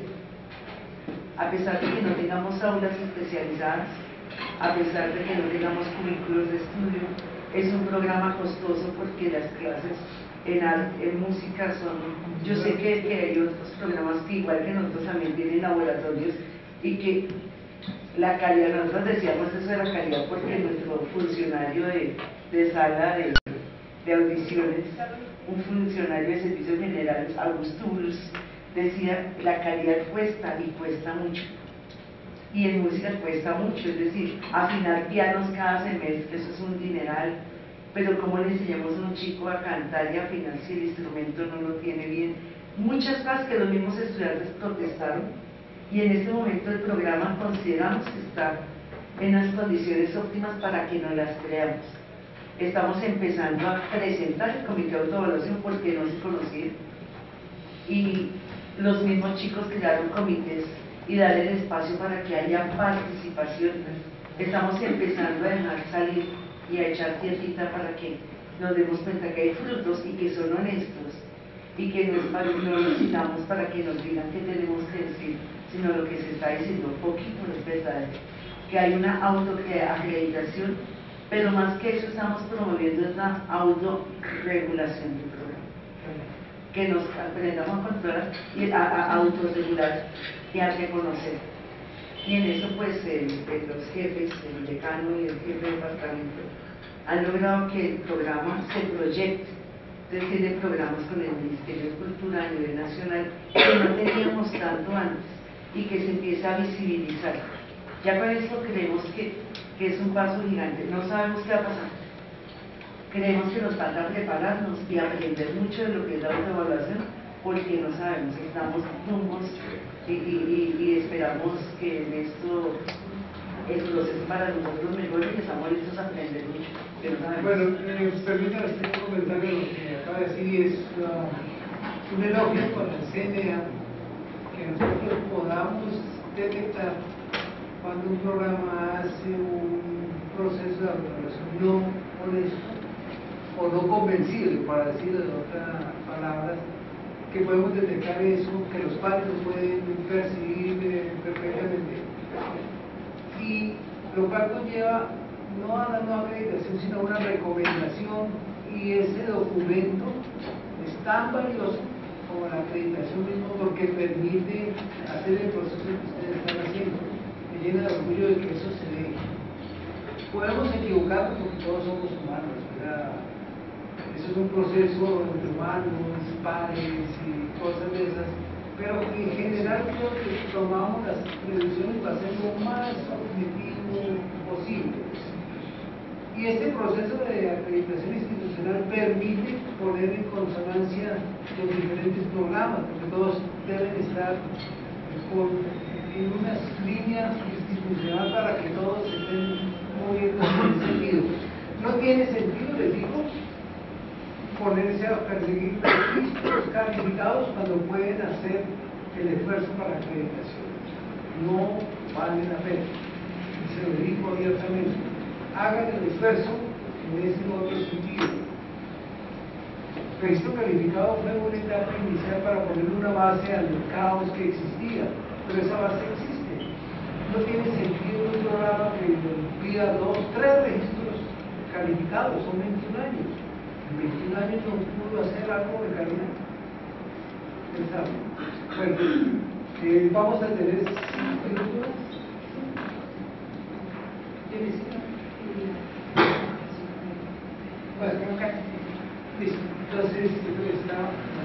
a pesar de que no tengamos aulas especializadas, a pesar de que no tengamos cubículos de estudio. Es un programa costoso porque las clases en arte, en música son, yo sé que, que hay otros programas que igual que nosotros también tienen laboratorios, y que la calidad, nosotros decíamos eso de la calidad porque nuestro funcionario de, de sala de, de audiciones, un funcionario de servicios generales, Augusto Bulls, decía, la calidad cuesta y cuesta mucho, y en música cuesta mucho, es decir, afinar pianos cada semestre, eso es un dineral, pero ¿cómo le enseñamos a un chico a cantar y a afinar si el instrumento no lo tiene bien? Muchas cosas que los mismos estudiantes protestaron, y en este momento el programa consideramos que está en las condiciones óptimas para que nos las creamos. Estamos empezando a presentar el comité de autoevaluación porque no se conocía, y los mismos chicos crearon comités y dar el espacio para que haya participación. Estamos empezando a dejar salir y a echar tierrita para que nos demos cuenta que hay frutos y que son honestos, y que no, no necesitamos para que nos digan qué tenemos que decir, sino lo que se está diciendo poquito es verdad, que hay una autoacreditación, pero más que eso estamos promoviendo la autorregulación del programa, que nos aprendamos a controlar y a, a autorregular y a reconocer. Y en eso pues el, el, los jefes, el decano y el jefe de departamento han logrado que el programa se proyecte, es decir, de programas con el Ministerio de Cultura a nivel nacional, que no teníamos tanto antes, y que se empiece a visibilizar. Ya con esto creemos que, que es un paso gigante. No sabemos qué va a pasar, creemos que nos falta prepararnos y aprender mucho de lo que es la autoevaluación, porque no sabemos, estamos tumbos y, y, y esperamos que en esto el proceso para nosotros mejore, y estamos listos a aprender mucho, que no sabemos. Bueno, eh, permítame hacer un comentario de lo que acaba de decir, y es uh, un elogio para el C N A, que nosotros podamos detectar cuando un programa hace un proceso de autoevaluación no honesto o no convencido, para decirlo de otras palabras, que podemos detectar eso, que los padres pueden percibir eh, perfectamente, y lo cual conlleva no a la no acreditación, sino a una recomendación, y ese documento es tan valioso como la acreditación mismo, porque permite hacer el proceso que ustedes están haciendo. Me llena de orgullo de que eso se dé. Podemos equivocarnos porque todos somos humanos, ¿verdad? Eso es un proceso entre humanos, pares y cosas de esas, pero en general creo que tomamos las previsiones para ser lo más objetivo posible. Y este proceso de acreditación institucional permite poner en consonancia los diferentes programas, porque todos deben estar con, en una línea institucional para que todos estén moviendo en ese sentido. No tiene sentido, les digo, ponerse a perseguir registros calificados cuando pueden hacer el esfuerzo para acreditación. No vale la pena. Se lo digo abiertamente. Hagan el esfuerzo en ese otro sentido. El registro calificado fue una etapa inicial para poner una base al caos que existía, pero esa base existe. No tiene sentido un programa que pida dos, tres registros calificados, son veintiún años. En veintiún años no pudo hacer algo de calidad. Pensamos. Bueno, eh, vamos a tener cinco minutos. ¿Tienes? Bueno, listo. Entonces, está.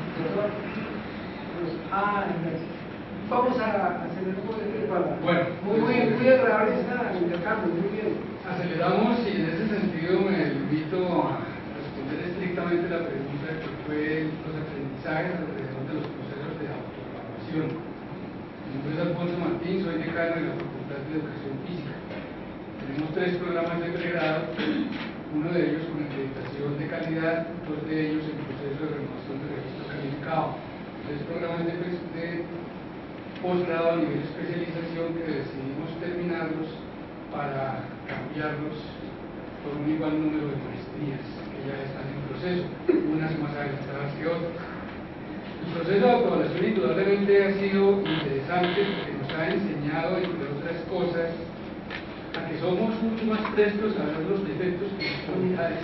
Ah, vamos a acelerar un poco de para. Bueno, muy, muy, muy agradable esta intercambio, muy bien. Aceleramos y en ese sentido me limito a responder estrictamente la pregunta que fue los aprendizajes alrededor de los procesos de autoevaluación. Mi nombre es Alfonso Martín, soy decano de la Facultad de Educación Física. Tenemos tres programas de pregrado, uno de ellos con acreditación de calidad, dos de ellos en proceso de renovación de registro calificado, tres programas de, de posgrado a nivel de especialización que decidimos terminarlos para cambiarlos por un igual número de maestrías que ya están en proceso, unas más adelantadas que otras. El proceso de autoevaluación indudablemente ha sido interesante porque nos ha enseñado, entre otras cosas, a que somos mucho más prestos a ver los defectos que las cualidades,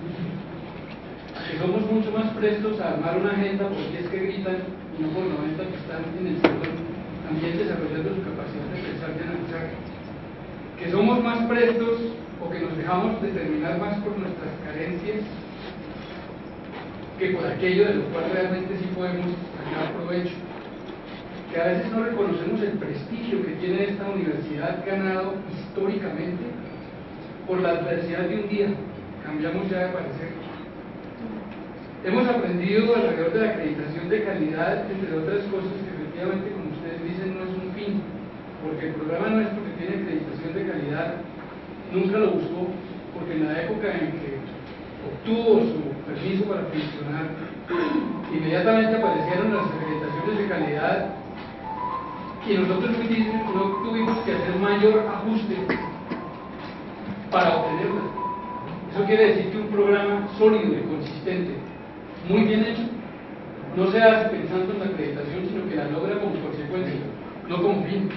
a que somos mucho más prestos a armar una agenda por diez que gritan y no por noventa que están en el salón también desarrollando su capacidad de pensar y analizar, que somos más prestos o que nos dejamos determinar más por nuestras carencias que por aquello de lo cual realmente sí podemos sacar provecho, que a veces no reconocemos el prestigio que tiene esta universidad ganado históricamente por la adversidad de un día. Cambiamos ya de parecer. Hemos aprendido alrededor de la acreditación de calidad, entre otras cosas, que efectivamente, como ustedes dicen, no es un fin, porque el programa nuestro que tiene acreditación de calidad nunca lo buscó, porque en la época en que obtuvo su permiso para funcionar, inmediatamente aparecieron las acreditaciones de calidad y nosotros no tuvimos que hacer mayor ajuste para obtenerlas. Eso quiere decir que un programa sólido y consistente, muy bien hecho, no se hace pensando en la acreditación, sino que la logra como consecuencia, no como fin.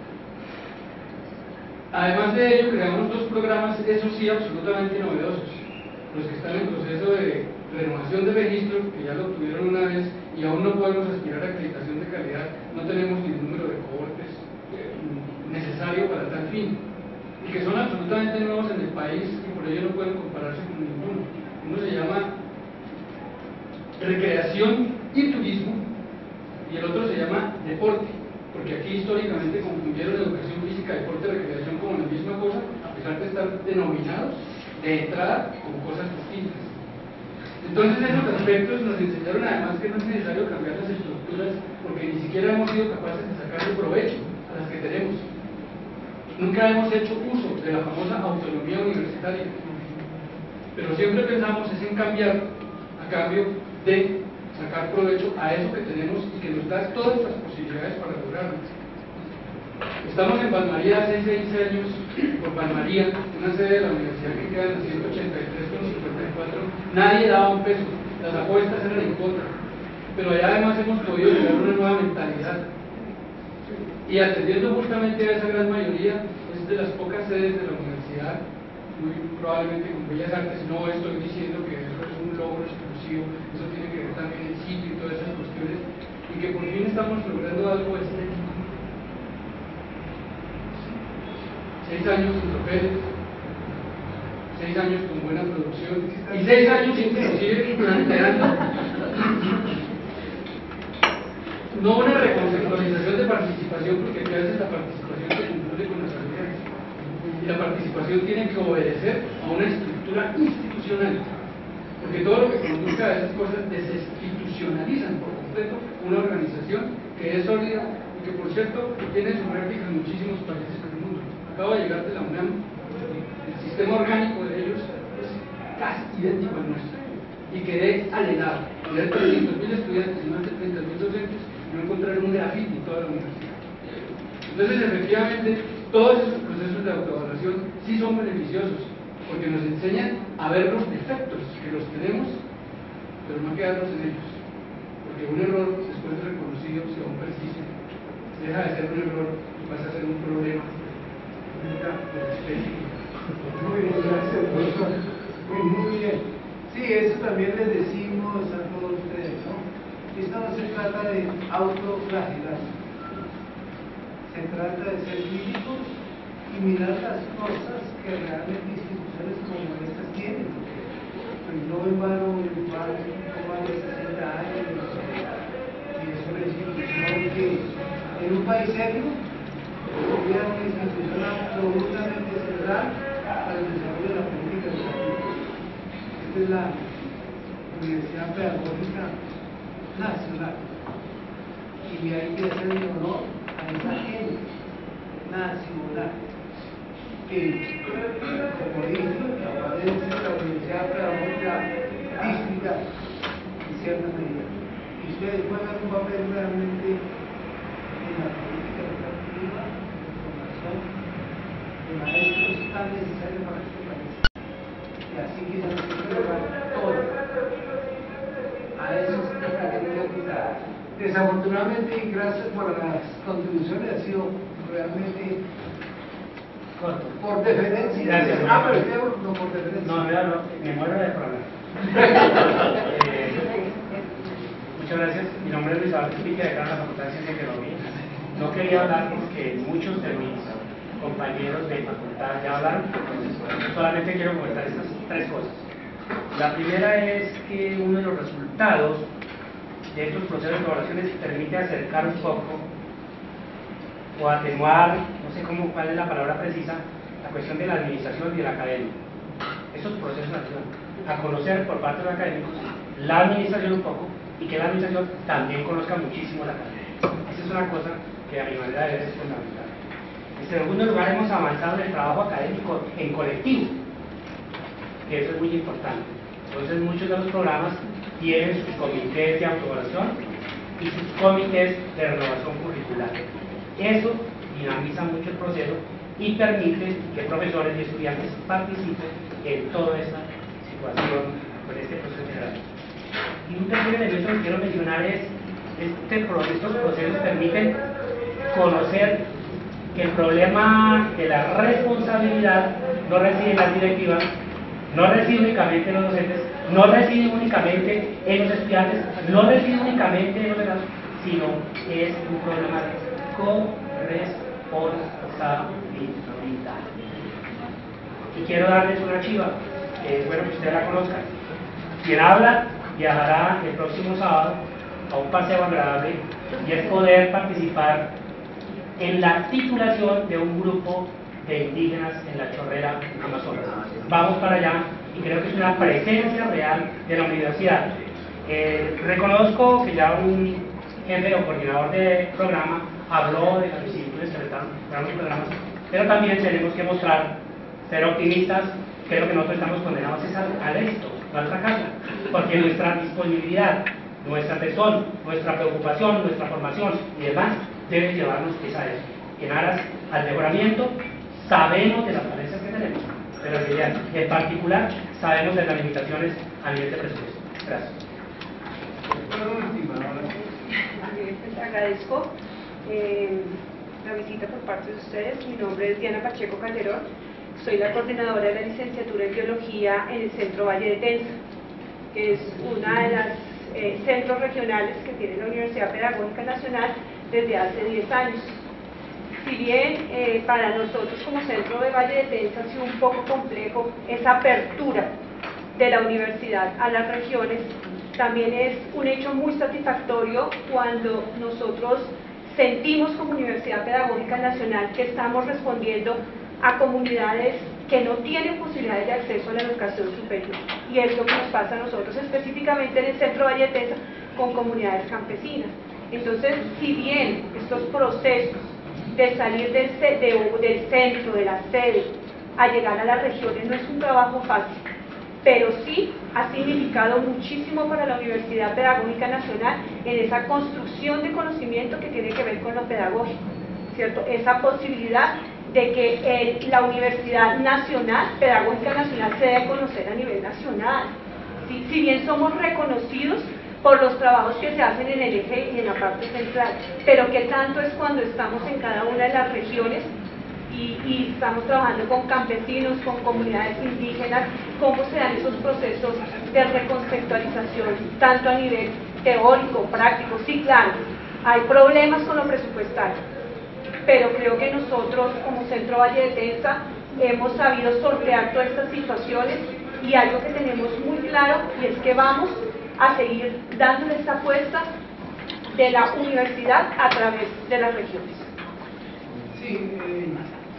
Además de ello, creamos dos programas, eso sí, absolutamente novedosos, los que están en proceso de renovación de registros, que ya lo obtuvieron una vez y aún no podemos aspirar a acreditación de calidad, no tenemos ni el número de cohortes eh, necesario para tal fin, y que son absolutamente nuevos en el país y por ello no pueden compararse con ninguno. Uno se llama recreación y turismo y el otro se llama deporte, porque aquí históricamente confundieron educación física, deporte, recreación como la misma cosa, a pesar de estar denominados de entrada como cosas distintas. Entonces esos aspectos nos enseñaron además que no es necesario cambiar las estructuras porque ni siquiera hemos sido capaces de sacarle provecho a las que tenemos. Nunca hemos hecho uso de la famosa autonomía universitaria, pero siempre pensamos es en cambiar a cambio de sacar provecho a eso que tenemos y que nos da todas las posibilidades para lograrlo. Estamos en Palmaría hace seis años, por Palmaría, una sede de la universidad que queda en la ciento ochenta y tres con cincuenta y cuatro, nadie daba un peso, las apuestas eran en contra, pero allá además hemos podido crear una nueva mentalidad. Y atendiendo justamente a esa gran mayoría, es de las pocas sedes de la universidad, muy probablemente con Bellas Artes, no estoy diciendo que eso es un logro exclusivo, eso tiene que ver también el sitio y todas esas cuestiones, y que por fin estamos logrando algo estético. Seis años sin tropeles, seis años con buena producción, y seis años inclusive planteando no una reconceptualización de participación, porque a veces la participación se confunde con las habilidades, y la participación tiene que obedecer a una estructura institucional, porque todo lo que conduzca a esas cosas desinstitucionalizan por completo una organización que es sólida y que, por cierto, tiene su réplica en muchísimos países del mundo. Acabo de llegar de la UNAM, el sistema orgánico de ellos es casi idéntico al nuestro, y quedé alelado. Había trescientos mil estudiantes y más de treinta mil docentes, y no encontraron un grafiti en toda la universidad. Entonces, efectivamente, todos esos procesos de autoevaluación sí son beneficiosos, porque nos enseñan a ver los defectos que los tenemos, pero no quedarnos en ellos. Porque un error, después de reconocido, si aún persiste, deja de ser un error y pasa a ser un problema. Muy bien, gracias, profesor. Muy, muy bien. Sí, eso también les decimos a todos ustedes, ¿no? Esto no se trata de autoflagelarse. Se trata de ser críticos y mirar las cosas que realmente instituciones como estas tienen. Pues no en vano, en más de sesenta años, y es una institución que en un país serio sería una institución absolutamente central para el desarrollo de la política educativa. Esta es la Universidad Pedagógica Nacional, y hay que hacerle honor a esa gente nacional que, como dije, aparece la Universidad Pedagógica Distrital en cierta medida, y ustedes juegan un papel realmente en la política educativa, de formación de maestros tan necesario para este país, y así que se nos puede lograr todo. A eso se trata que no quitar. Desafortunadamente, y gracias por las contribuciones, ha sido realmente corto. Por deferencia. Gracias. Ah, pero usted no por deferencia. No, no, no, me muero de problema. eh, muchas gracias. Mi nombre es Luis Alberto Pique, de acá en la Facultad de Ciencia y Tecnología. No quería hablar porque muchos de mis compañeros de facultad ya hablaron, entonces solamente quiero comentar estas tres cosas. La primera es que uno de los resultados de estos procesos de evaluaciones permite acercar un poco o atenuar, no sé cómo, cuál es la palabra precisa, la cuestión de la administración y de la academia. Esos procesos ayudan a conocer por parte de los académicos la administración un poco, y que la administración también conozca muchísimo la academia. Esa es una cosa que a mi manera de ver es fundamental. En segundo lugar, hemos avanzado en el trabajo académico en colectivo, que eso es muy importante. Entonces, muchos de los programas tienen sus comités de autoevaluación y sus comités de renovación curricular. Eso dinamiza mucho el proceso y permite que profesores y estudiantes participen en toda esta situación, con este proceso general. Y un tercer elemento que quiero mencionar es este, estos procesos permiten conocer que el problema de la responsabilidad no reside en las directivas, no reside únicamente en los docentes, no reside únicamente en los estudiantes, no reside únicamente en los demás, sino es un problema de corresponsabilidad. Y quiero darles una chiva, que es bueno que ustedes la conozcan. Quien habla viajará el próximo sábado a un paseo agradable, y es poder participar en la titulación de un grupo de indígenas en la chorrera Amazonas. Vamos para allá y creo que es una presencia real de la universidad. Eh, reconozco que ya un jefe o coordinador de programa habló de las vicisitudes que están en los programas, pero también tenemos que mostrar, ser optimistas. Creo que nosotros estamos condenados al, al éxito, no al fracaso, porque nuestra disponibilidad, nuestra tesón, nuestra preocupación, nuestra formación y demás deben llevarnos a eso. En aras al mejoramiento, sabemos de las falencias que tenemos, pero en realidad, en particular, sabemos de las limitaciones a nivel de presupuesto. Gracias. Les agradezco eh, la visita por parte de ustedes. Mi nombre es Diana Pacheco Calderón. Soy la coordinadora de la licenciatura en Biología en el Centro Valle de Tenza. que es una de las eh, centros regionales que tiene la Universidad Pedagógica Nacional desde hace diez años. Si bien eh, para nosotros como Centro de Valle de Tenza ha sido un poco complejo esa apertura de la universidad a las regiones, también es un hecho muy satisfactorio cuando nosotros sentimos como Universidad Pedagógica Nacional que estamos respondiendo a comunidades que no tienen posibilidades de acceso a la educación superior. Y es lo que nos pasa a nosotros específicamente en el Centro Valle de Tenza con comunidades campesinas. Entonces, si bien estos procesos de salir del, de, del centro, de la sede, a llegar a las regiones no es un trabajo fácil, pero sí ha significado muchísimo para la Universidad Pedagógica Nacional en esa construcción de conocimiento que tiene que ver con lo pedagógico, ¿cierto? Esa posibilidad de que el, la Universidad Nacional, Pedagógica Nacional, se dé a conocer a nivel nacional. ¿Sí? Si bien somos reconocidos por los trabajos que se hacen en el eje y en la parte central, pero que tanto es cuando estamos en cada una de las regiones y, y estamos trabajando con campesinos, con comunidades indígenas, cómo se dan esos procesos de reconceptualización, tanto a nivel teórico, práctico. Sí, claro, hay problemas con lo presupuestario, pero creo que nosotros como Centro Valle de Tenza hemos sabido sortear todas estas situaciones, y algo que tenemos muy claro y es que vamos a seguir dándole esta apuesta de la universidad a través de las regiones. Sí, eh,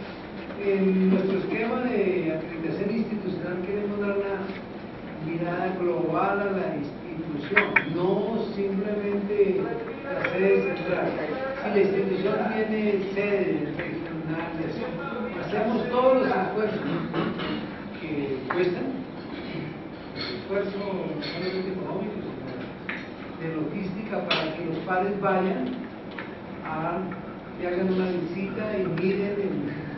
en nuestro esquema de acreditación institucional queremos dar una mirada global a la institución, no simplemente la sede central. Si la institución tiene sede regional, hacemos todos los esfuerzos que cuestan, esfuerzo no solamente económico, sino de logística, para que los padres vayan a, y hagan una visita y miren el,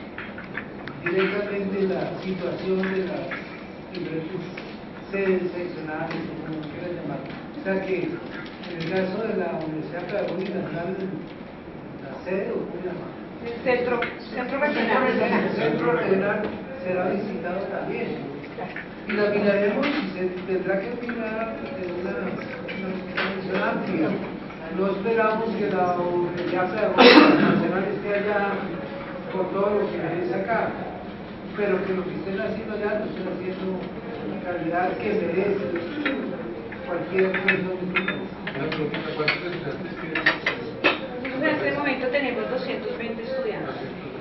directamente la situación de las diferentes sedes seccionales, o como quieran llamar. O sea que en el caso de la Universidad Pedagógica Nacional, la sede, o cómo llamar, el centro, centro regional, el centro regional será visitado también. Y la miraremos y se tendrá que mirar en una, una visión amplia. No esperamos que la Universidad Pedagógica Nacional esté allá por todo lo que es acá, pero que lo que estén haciendo allá lo estén haciendo con la calidad que merece cualquier persona. ¿Cuántos estudiantes tienen? En este momento tenemos doscientos veinte estudiantes.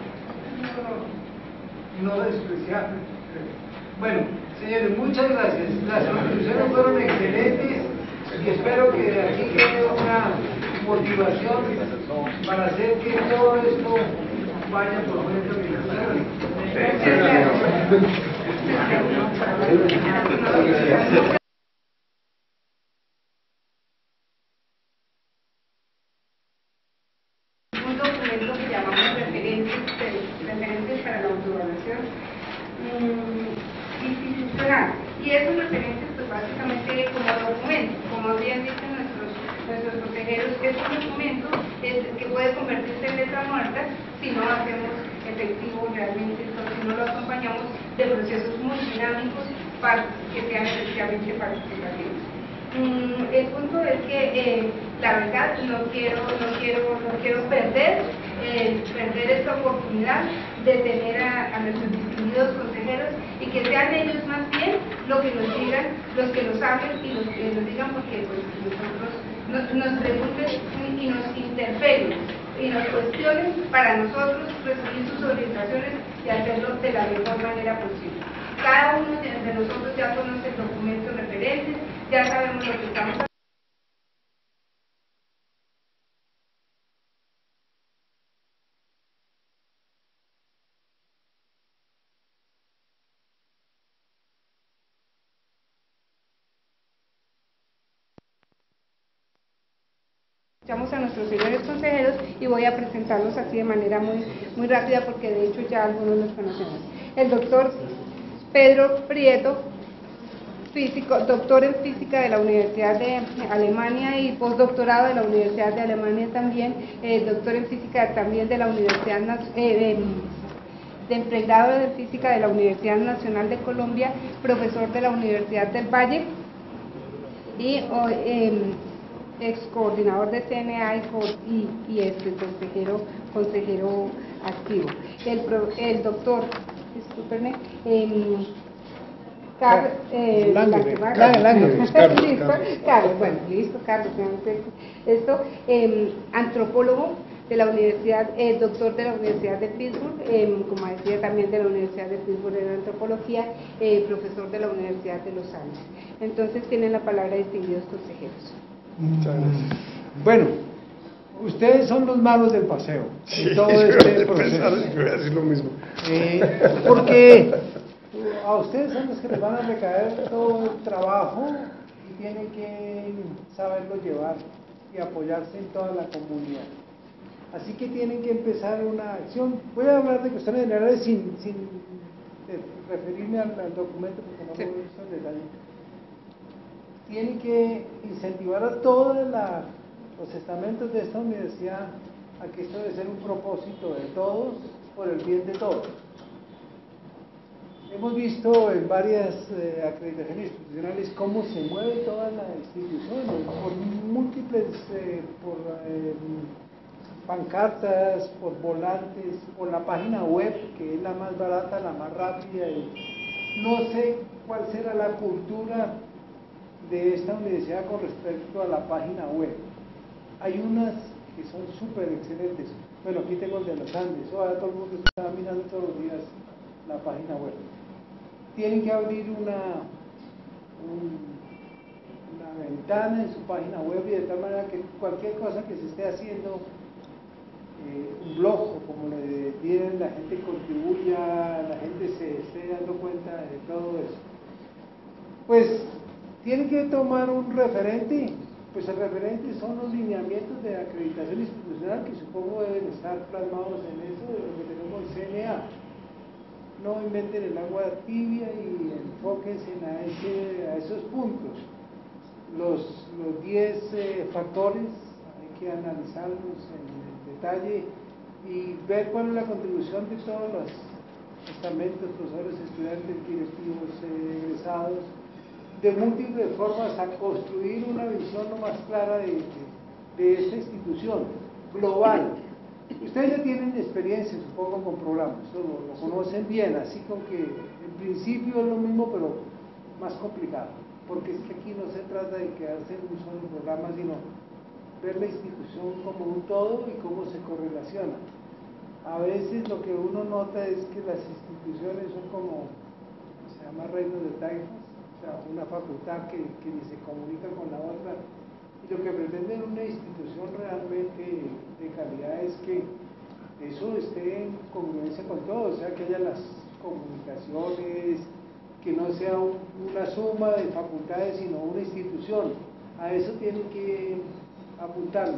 No, no despreciar. Bueno, señores, muchas gracias. Las conclusiones fueron excelentes y espero que de aquí quede una motivación para hacer que todo esto vaya por buen camino. Un documento que llamamos referentes, referentes para la autoevaluación mmm, institucional. Y esos referentes, pues básicamente como documento, como bien dicen nuestros, nuestros consejeros, es un documento es, que puede convertirse en letra muerta si no hacemos efectivo realmente, si no lo acompañamos de procesos muy dinámicos para que sean efectivamente participativos. Mm, el punto es que eh, la verdad no quiero, no quiero, no quiero perder, eh, perder esta oportunidad de tener a, a nuestros distinguidos consejeros y que sean ellos más bien los que nos digan, los que nos hablen y los que nos digan, porque pues, nosotros nos, nos pregunten y nos interpelen y nos cuestionen para nosotros recibir sus orientaciones y hacerlo de la mejor manera posible. Cada uno de nosotros ya conoce el documento referente, ya sabemos lo que estamos haciendo. Escuchamos a nuestros señores consejeros y voy a presentarlos así de manera muy, muy rápida porque de hecho ya algunos los conocemos. El doctor Pedro Prieto, físico, doctor en física de la Universidad de Alemania y postdoctorado de la Universidad de Alemania también, eh, doctor en física también de la Universidad eh, de, de pregrado de física de la Universidad Nacional de Colombia, profesor de la Universidad del Valle, y o, eh, ex coordinador de C N A y, y, y este consejero, consejero activo. El, pro, el doctor, discúlpenme, eh, Carlos, eh, Lange, la, Carlos, Lange, Carlos, listo, Carlos. Carlos, bueno, listo, Carlos, esto, eh, antropólogo de la universidad, eh, doctor de la Universidad de Pittsburgh, eh, como decía también de la Universidad de Pittsburgh en antropología, eh, profesor de la Universidad de Los Andes. Entonces tienen la palabra distinguidos consejeros. Muchas gracias. Bueno, ustedes son los malos del paseo, Sí, en todo yo este iba a pensar proceso. que voy a decir lo mismo. Eh, porque a ustedes son los que les van a recaer todo el trabajo y tienen que saberlo llevar y apoyarse en toda la comunidad. Así que tienen que empezar una acción. Voy a hablar de cuestiones generales sin, sin eh, referirme al, al documento porque no Sí. lo he visto en detalle. Tienen que incentivar a todos los estamentos de esta universidad a que esto debe ser un propósito de todos por el bien de todos. Hemos visto en varias eh, acreditaciones institucionales cómo se mueve toda la institución, por múltiples, eh, por eh, pancartas, por volantes, por la página web, que es la más barata, la más rápida. Y no sé cuál será la cultura de esta universidad con respecto a la página web. Hay unas que son súper excelentes. Bueno, aquí tengo el de los Andes, ahora todo el mundo está mirando todos los días la página web. Tienen que abrir una, un, una ventana en su página web y de tal manera que cualquier cosa que se esté haciendo, eh, un blog, o como le digan, la gente contribuya, la gente se esté dando cuenta de todo eso. Pues tienen que tomar un referente, pues el referente son los lineamientos de acreditación institucional que supongo deben estar plasmados en eso de lo que tenemos en C N A. No inventen el agua tibia y enfóquense en a, ese, a esos puntos. Los diez eh, factores hay que analizarlos en detalle y ver cuál es la contribución de todos los estamentos, profesores, estudiantes, directivos, eh, egresados, de múltiples formas a construir una visión lo más clara de, de, de esta institución global. Ustedes ya tienen experiencia, supongo, con programas, lo, lo conocen bien, así como que en principio es lo mismo, pero más complicado, porque es que aquí no se trata de quedarse en un solo programa, sino ver la institución como un todo y cómo se correlaciona. A veces lo que uno nota es que las instituciones son como, se llama reinos de taifas, o sea, una facultad que, que ni se comunica con la otra. Y lo que pretende una institución realmente de calidad es que eso esté en congruencia con todo, o sea, que haya las comunicaciones, que no sea un, una suma de facultades, sino una institución. A eso tienen que apuntarle.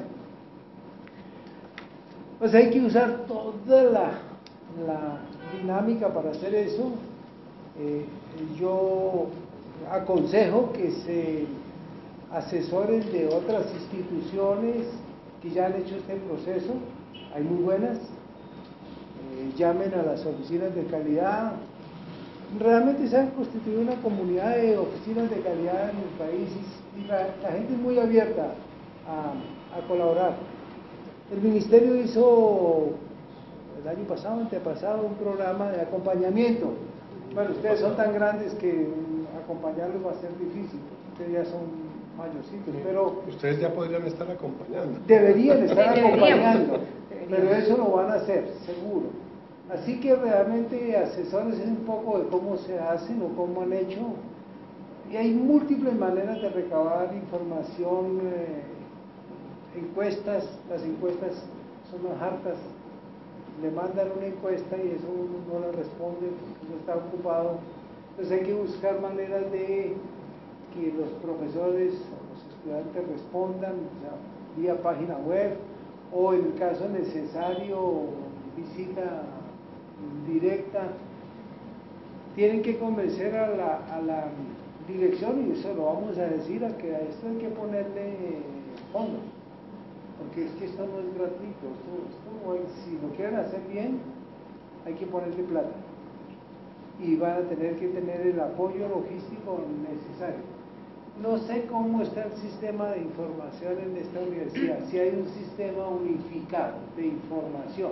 Pues hay que usar toda la, la dinámica para hacer eso. Eh, yo aconsejo que se asesoren de otras instituciones que ya han hecho este proceso, hay muy buenas, eh, llamen a las oficinas de calidad. Realmente se han constituido una comunidad de oficinas de calidad en el país y la, la gente es muy abierta a, a colaborar. El ministerio hizo el año pasado, antepasado, un programa de acompañamiento. Bueno, ustedes son tan grandes que acompañarlos va a ser difícil, ustedes ya son mayorcitos, pero ustedes ya podrían estar acompañando. Deberían estar Deberíamos. acompañando, pero eso lo van a hacer, seguro. Así que realmente asesores un poco de cómo se hacen o cómo han hecho. Y hay múltiples maneras de recabar información, eh, encuestas, las encuestas son más hartas. Le mandan una encuesta y eso uno no la responde porque uno está ocupado. Entonces hay que buscar maneras de que los profesores o los estudiantes respondan, o sea, vía página web o en el caso necesario visita directa. Tienen que convencer a la, a la dirección, y eso lo vamos a decir, a que a esto hay que ponerle fondos, porque es que esto no es gratuito, esto, esto hay, si lo quieren hacer bien hay que ponerle plata y van a tener que tener el apoyo logístico necesario. no sé cómo está el sistema de información en esta universidad, si hay un sistema unificado de información.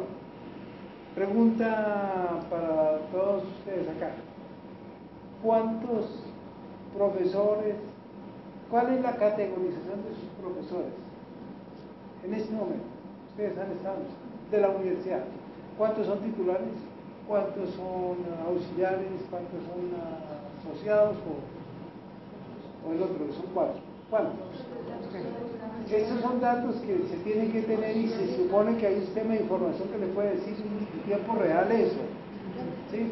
Pregunta para todos ustedes acá. ¿Cuántos profesores, cuál es la categorización de sus profesores en este momento? Ustedes han estado de la universidad. ¿Cuántos son titulares? ¿Cuántos son auxiliares? ¿Cuántos son asociados? O, o el otro, son cuatro. ¿Cuántos? Esos son datos que se tienen que tener y se supone que hay un sistema de información que le puede decir en tiempo real eso. ¿Sí?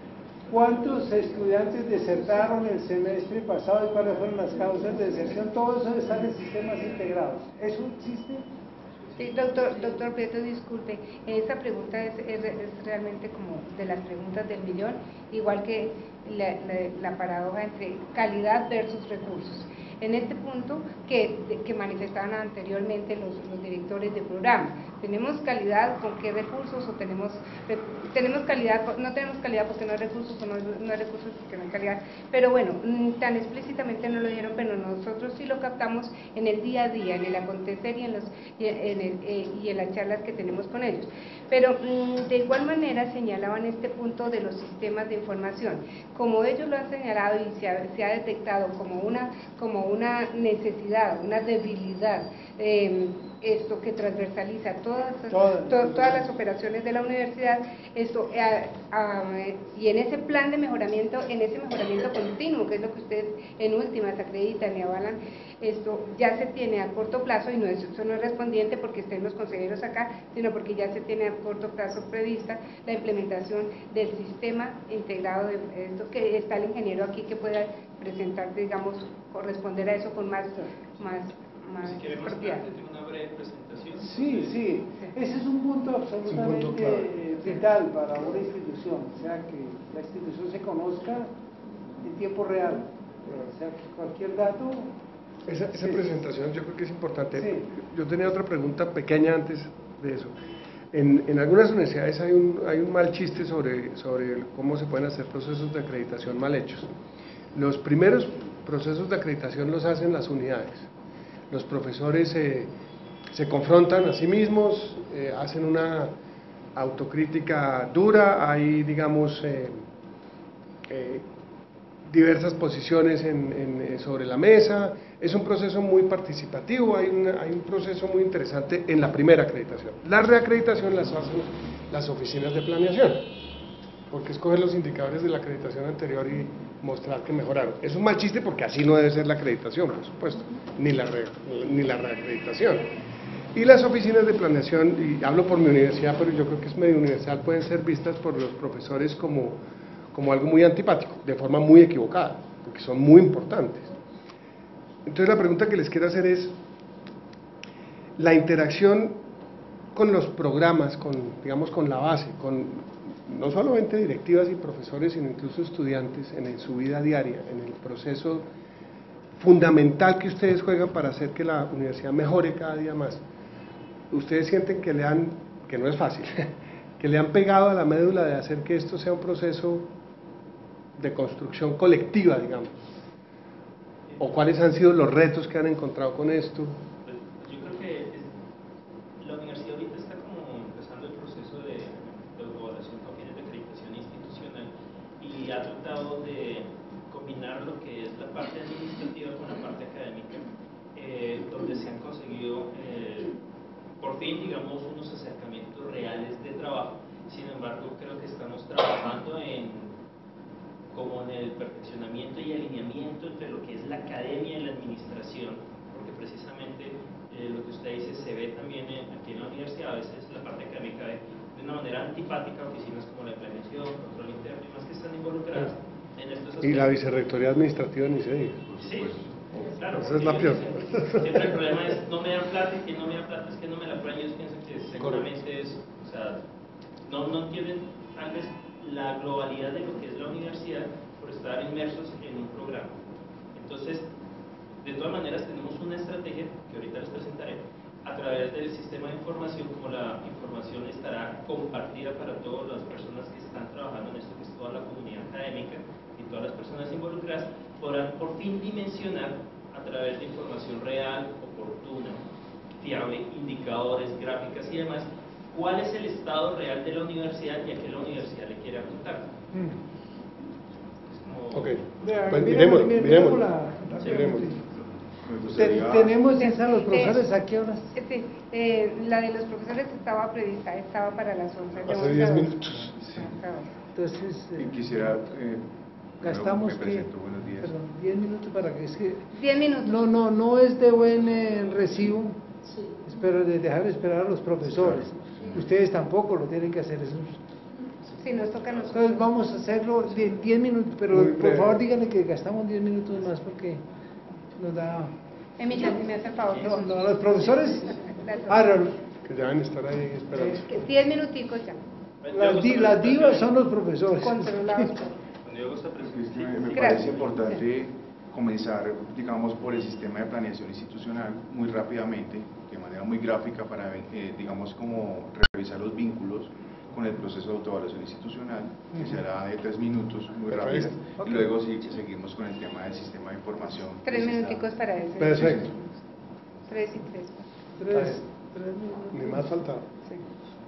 ¿Cuántos estudiantes desertaron el semestre pasado y cuáles fueron las causas de deserción? Todo eso está en sistemas integrados. ¿Eso existe? Sí, doctor, doctor Prieto, disculpe, esta pregunta es, es, es realmente como de las preguntas del millón, igual que la, la, la paradoja entre calidad versus recursos. En este punto que, que manifestaban anteriormente los, los directores de programa, ¿tenemos calidad con qué recursos o tenemos, tenemos calidad, no tenemos calidad porque no hay recursos o no, no hay recursos porque no hay calidad? Pero bueno, tan explícitamente no lo dijeron, pero nosotros sí lo captamos en el día a día, en el acontecer y en, los, y en, el, eh, y en las charlas que tenemos con ellos. Pero de igual manera señalaban este punto de los sistemas de información, como ellos lo han señalado y se ha, se ha detectado como una, como una necesidad, una debilidad, eh, esto que transversaliza todas, Todas, to, todas las operaciones de la universidad, esto a, a, y en ese plan de mejoramiento, en ese mejoramiento continuo, que es lo que ustedes en últimas acreditan y avalan, esto ya se tiene a corto plazo, y no es, eso no es respondiente porque estén los consejeros acá, sino porque ya se tiene a corto plazo prevista la implementación del sistema integrado de esto, que está el ingeniero aquí que pueda presentar, digamos, corresponder a eso con más, más, más si queremos propiedad. una breve presentación. Sí, sí, ese es un punto absolutamente punto clave. vital para una institución, o sea, que la institución se conozca en tiempo real, o sea, que cualquier dato... Esa, esa sí. presentación yo creo que es importante. Sí. Yo tenía otra pregunta pequeña antes de eso. En, en algunas universidades hay un, hay un mal chiste sobre, sobre cómo se pueden hacer procesos de acreditación mal hechos. Los primeros procesos de acreditación los hacen las unidades. Los profesores eh, se confrontan a sí mismos, eh, hacen una autocrítica dura, hay, digamos, eh, eh, diversas posiciones en, en, sobre la mesa. Es un proceso muy participativo, hay, una, hay un proceso muy interesante en la primera acreditación. La reacreditación las hacen las oficinas de planeación, porque escoger los indicadores de la acreditación anterior y mostrar que mejoraron. Es un mal chiste porque así no debe ser la acreditación, por supuesto, ni la, re, ni la reacreditación. Y las oficinas de planeación, y hablo por mi universidad, pero yo creo que es medio universal, pueden ser vistas por los profesores como, como algo muy antipático, de forma muy equivocada, porque son muy importantes. Entonces la pregunta que les quiero hacer es, la interacción con los programas, con, digamos, con la base, con no solamente directivas y profesores, sino incluso estudiantes en su vida diaria, en el proceso fundamental que ustedes juegan para hacer que la universidad mejore cada día más. Ustedes sienten que le han, que no es fácil, que le han pegado a la médula de hacer que esto sea un proceso de construcción colectiva, digamos. ¿O cuáles han sido los retos que han encontrado con esto? Pues, yo creo que es, la universidad ahorita está como empezando el proceso de, de evaluación con fines de acreditación institucional y ha tratado de combinar lo que es la parte administrativa con la parte académica, eh, donde se han conseguido eh, por fin, digamos, unos acercamientos reales de trabajo. Sin embargo, creo que estamos trabajando en como en el perfeccionamiento y alineamiento entre lo que es la academia y la administración, porque precisamente eh, lo que usted dice se ve también en, aquí en la universidad, a veces la parte académica ve de una manera antipática oficinas como la de planeación, control interno y más que están involucradas en estos aspectos. Y la vicerrectoría administrativa ni se diga. Sí, claro. Esa es la peor. Siempre el problema es no me dan plata y que no me dan plata es que no me la aprueban. Ellos piensan que seguramente es, o sea, no, no entienden tal vez la globalidad de lo que es la universidad por estar inmersos en un programa. Entonces, de todas maneras tenemos una estrategia que ahorita les presentaré a través del sistema de información, como la información estará compartida para todas las personas que están trabajando en esto, que es toda la comunidad académica y todas las personas involucradas, podrán por fin dimensionar a través de información real, oportuna, fiable, indicadores, gráficas y demás, cuál es el estado real de la universidad y a qué la universidad le quiere apuntar. Es como... Ok, Vea, pues miremos- miremoslo, miremos miremoslo. la- la Sí. Miremoslo. Te- tenemos esa los profesores a qué horas. Sí, eh, la de los profesores estaba prevista, estaba para las once. de Hace once diez a doce. minutos. Acaba. Entonces, eh, Y quisiera, eh, gastamos me que, presento, buenos días. perdón, diez minutos para que es que diez minutos. no, no, no es de buen eh, recibo espero de dejar esperar a los profesores. Ustedes tampoco lo tienen que hacer eso. Sí, nos toca a nosotros. Entonces vamos a hacerlo de diez minutos, pero Muy por breve. favor díganle que gastamos diez minutos más porque nos da... Emilia, si me hace el favor. No, no, los profesores... Gracias. Ah, Raúl, Que deben estar ahí esperando. Que diez minuticos ya. las, di- las divas son los profesores. Controlados. Cuando yo hago esta Es que presentación, me Gracias. parece importante comenzar, digamos, por el sistema de planeación institucional muy rápidamente, de manera muy gráfica, para, eh, digamos, como revisar los vínculos con el proceso de autoevaluación institucional, que será de tres minutos, muy rápido, Perfecto. y luego sí, seguimos con el tema del sistema de información. Tres minuticos para eso. Perfecto. Tres y tres. Tres, tres minutos. Ni más faltaba. Sí.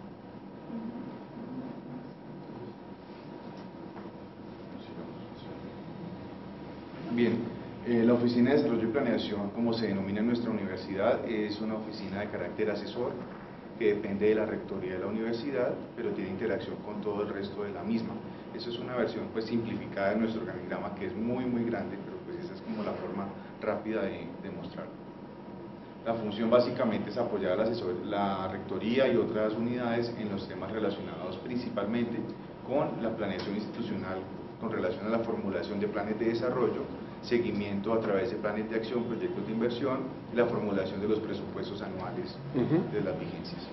Bien, eh, la Oficina de Desarrollo y Planeación, como se denomina en nuestra universidad, es una oficina de carácter asesor que depende de la rectoría de la universidad, pero tiene interacción con todo el resto de la misma. Eso es una versión pues simplificada de nuestro organigrama, que es muy muy grande, pero pues esa es como la forma rápida de, de mostrarlo. La función básicamente es apoyar a la, asesor, la rectoría y otras unidades en los temas relacionados principalmente con la planeación institucional, con relación a la formulación de planes de desarrollo, seguimiento a través de planes de acción, proyectos de inversión y la formulación de los presupuestos anuales Ujú. de las vigencias.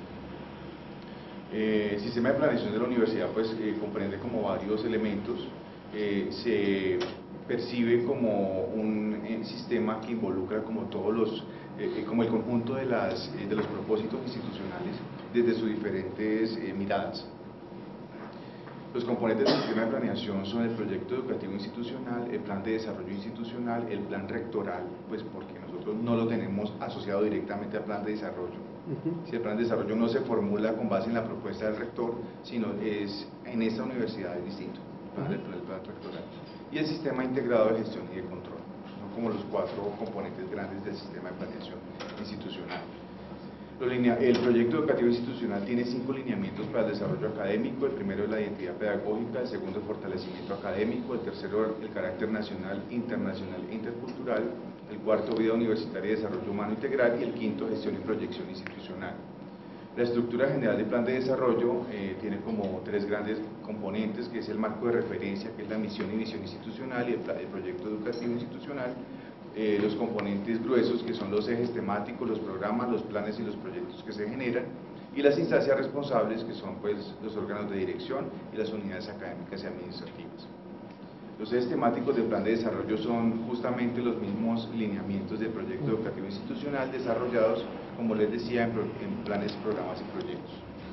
Eh, el sistema de planeación de la universidad pues eh, comprende como varios elementos. Eh, se percibe como un eh, sistema que involucra como todos los eh, como el conjunto de, las, eh, de los propósitos institucionales desde sus diferentes eh, miradas. Los componentes del sistema de planeación son el proyecto educativo institucional, el plan de desarrollo institucional, el plan rectoral, pues porque nosotros no lo tenemos asociado directamente al plan de desarrollo. Ujú. Si el plan de desarrollo no se formula con base en la propuesta del rector, sino es en esta universidad es distinto, ¿no? el, plan, el plan rectoral. Y el sistema integrado de gestión y de control. Son como los cuatro componentes grandes del sistema de planeación institucional. Los linea, el proyecto educativo institucional tiene cinco lineamientos para el desarrollo académico. El primero es la identidad pedagógica, el segundo el fortalecimiento académico, el tercero el carácter nacional, internacional e intercultural, el cuarto vida universitaria y desarrollo humano integral y el quinto gestión y proyección institucional. La estructura general del plan de desarrollo eh, tiene como tres grandes componentes, que es el marco de referencia, que es la misión y visión institucional, y el, el proyecto educativo institucional, eh, los componentes gruesos, que son los ejes temáticos, los programas, los planes y los proyectos que se generan, y las instancias responsables, que son pues los órganos de dirección y las unidades académicas y administrativas. Los ejes temáticos del plan de desarrollo son justamente los mismos lineamientos del proyecto educativo institucional desarrollados, como les decía, en, pro, en planes, programas y proyectos.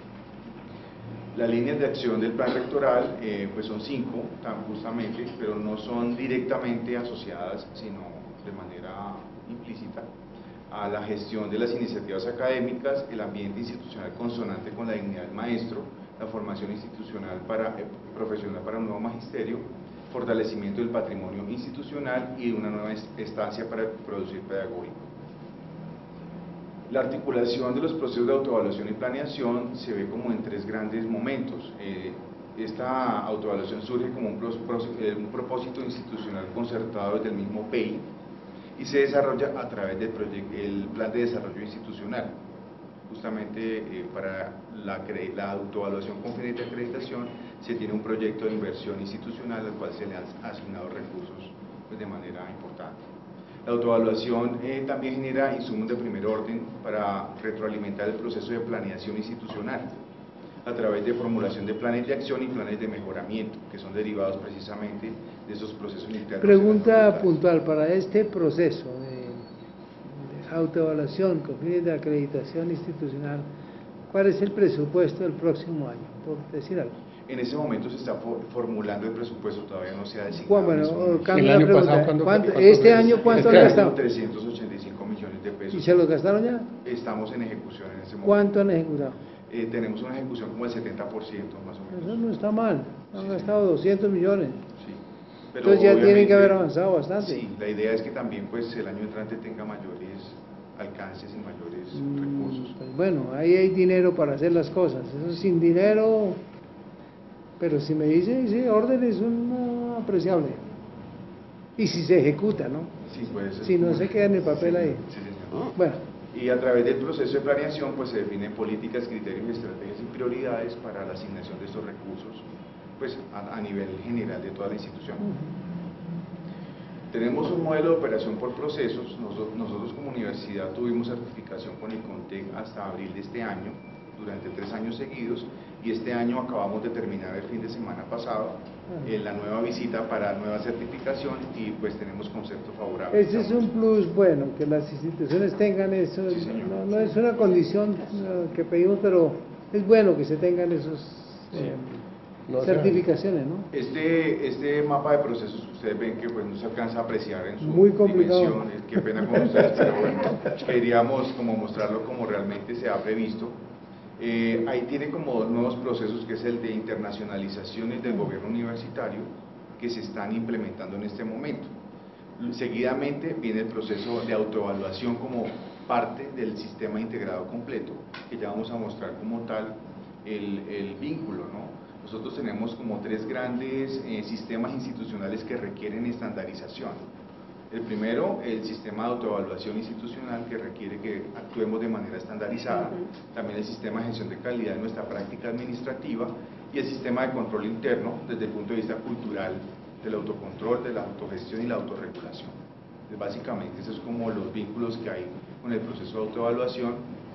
Las líneas de acción del plan rectoral eh, pues son cinco, tan justamente, pero no son directamente asociadas, sino de manera implícita, a la gestión de las iniciativas académicas, el ambiente institucional consonante con la dignidad del maestro, la formación institucional para, eh, profesional para un nuevo magisterio, fortalecimiento del patrimonio institucional y una nueva estancia para producir pedagógico. La articulación de los procesos de autoevaluación y planeación se ve como en tres grandes momentos. Eh, esta autoevaluación surge como un, pro, un propósito institucional concertado desde el mismo P E I y se desarrolla a través del proyecto, el plan de desarrollo institucional. Justamente eh, para la, la autoevaluación con fines de acreditación se tiene un proyecto de inversión institucional al cual se le han asignado recursos pues, de manera importante. La autoevaluación eh, también genera insumos de primer orden para retroalimentar el proceso de planeación institucional a través de formulación de planes de acción y planes de mejoramiento, que son derivados precisamente de esos procesos internos. Pregunta puntual, para este proceso de, de autoevaluación con fines de acreditación institucional, ¿cuál es el presupuesto del próximo año, por decir algo? En ese momento se está for- formulando el presupuesto, todavía no se ha designado. Bueno, en ese momento. cambio la pregunta. ¿Cuánto- ¿Cuánto este es? año cuánto Este han año gastado? trescientos ochenta y cinco millones de pesos. ¿Y se los gastaron ya? Estamos en ejecución en ese momento. ¿Cuánto han ejecutado? Eh, tenemos una ejecución como el setenta por ciento más o menos. Eso no está mal, han gastado doscientos millones. Sí. Pero Entonces ya tienen obviamente, que haber avanzado bastante. Sí, la idea es que también pues el año entrante tenga mayores alcances y mayores Mm, recursos. pues bueno, ahí hay dinero para hacer las cosas. Eso sin dinero, pero si me dice, sí, orden es un apreciable. Y si se ejecuta, ¿no? Sí, puede ser. Si no se queda en el papel ahí. Sí, señor. Bueno, Y a través del proceso de planeación pues se definen políticas, criterios, estrategias y prioridades para la asignación de estos recursos pues a, a nivel general de toda la institución. Tenemos un modelo de operación por procesos. Nosotros, nosotros como universidad tuvimos certificación con el CONTEC hasta abril de este año, durante tres años seguidos, y este año acabamos de terminar el fin de semana pasado eh, la nueva visita para nueva certificación y pues tenemos concepto favorable. ese es un plus bueno, que las instituciones tengan eso. Sí, señor. no, no es una condición eh, que pedimos, pero es bueno que se tengan esos eh, No, certificaciones, ¿no? Este, este mapa de procesos ustedes ven que pues no se alcanza a apreciar en su Muy complicado. dimensión, eh, qué pena con ustedes, pero bueno, queríamos como mostrarlo como realmente se ha previsto. Eh, ahí tiene como dos nuevos procesos, que es el de internacionalizaciones del gobierno universitario, que se están implementando en este momento. Seguidamente viene el proceso de autoevaluación como parte del sistema integrado completo, que ya vamos a mostrar como tal el, el vínculo, ¿no? Nosotros tenemos como tres grandes eh, sistemas institucionales que requieren estandarización. El primero, el sistema de autoevaluación institucional, que requiere que actuemos de manera estandarizada. También el sistema de gestión de calidad de nuestra práctica administrativa y el sistema de control interno desde el punto de vista cultural, del autocontrol, de la autogestión y la autorregulación. Entonces, básicamente, esos son como los vínculos que hay con el proceso de autoevaluación.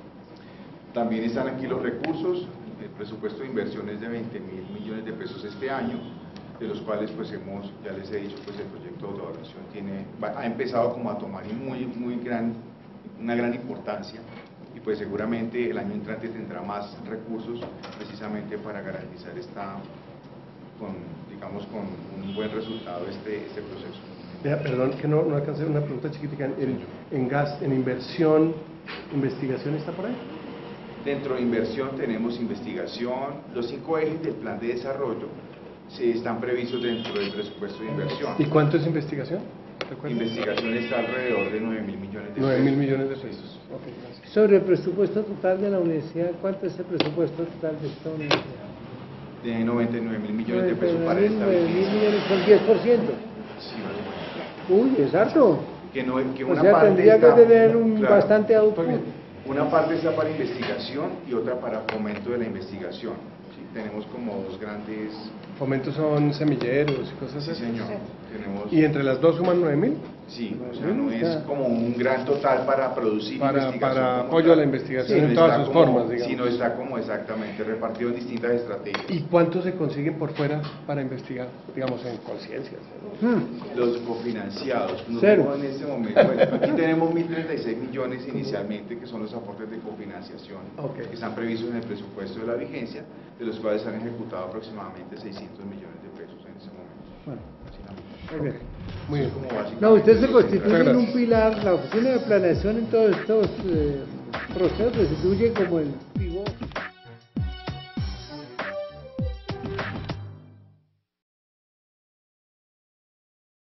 También están aquí los recursos. El presupuesto de inversión es de veinte mil millones de pesos este año, de los cuales pues hemos, ya les he dicho, pues el proyecto de autoevaluación tiene, va- ha empezado como a tomar muy, muy gran, una gran importancia, y pues seguramente el año entrante tendrá más recursos precisamente para garantizar esta, con, digamos, con un buen resultado este, este proceso. Vea, perdón, que no, no alcancé una pregunta chiquitica. En, en gas, en inversión, investigación está por ahí. Dentro de inversión tenemos investigación, los cinco ejes del plan de desarrollo se están previstos dentro del presupuesto de inversión. ¿Y cuánto es investigación? ¿Recuerda? Investigación está alrededor de nueve mil millones de pesos. nueve mil millones de pesos. Ok, gracias. Sobre el presupuesto total de la universidad, ¿cuánto es el presupuesto total de esta universidad? De noventa y nueve mil millones de pesos para noventa y esta nueve mil vigencia. millones con diez por ciento. Sí, más o menos. Uy, es harto. Que no, que O una sea, parte tendría está- que tener un claro, bastante output. una parte está para investigación y otra para fomento de la investigación. ¿Sí? Tenemos como dos grandes... Fomentos son semilleros y cosas Sí, así. señor. Tenemos... ¿Y entre las dos suman nueve mil? Sí, o sea, no es como un gran total para producir Para- investigación para como apoyo tal, a la investigación sino en todas está sus como- formas, digamos. Sino está como exactamente repartido en distintas estrategias. ¿Y cuánto se consiguen por fuera para investigar, digamos, en conciencias? Los cofinanciados, no Cero. tengo en este momento, bueno, aquí tenemos mil treinta y seis millones inicialmente, que son los aportes de cofinanciación, Ok. que están previstos en el presupuesto de la vigencia, de los cuales se han ejecutado aproximadamente seiscientos millones de pesos en ese momento. Bueno, Básicamente. muy bien. Muy bien. Como básicamente No, usted se lo que constituye en un gracias. pilar, la oficina de planeación en todos estos eh, procesos se constituye como el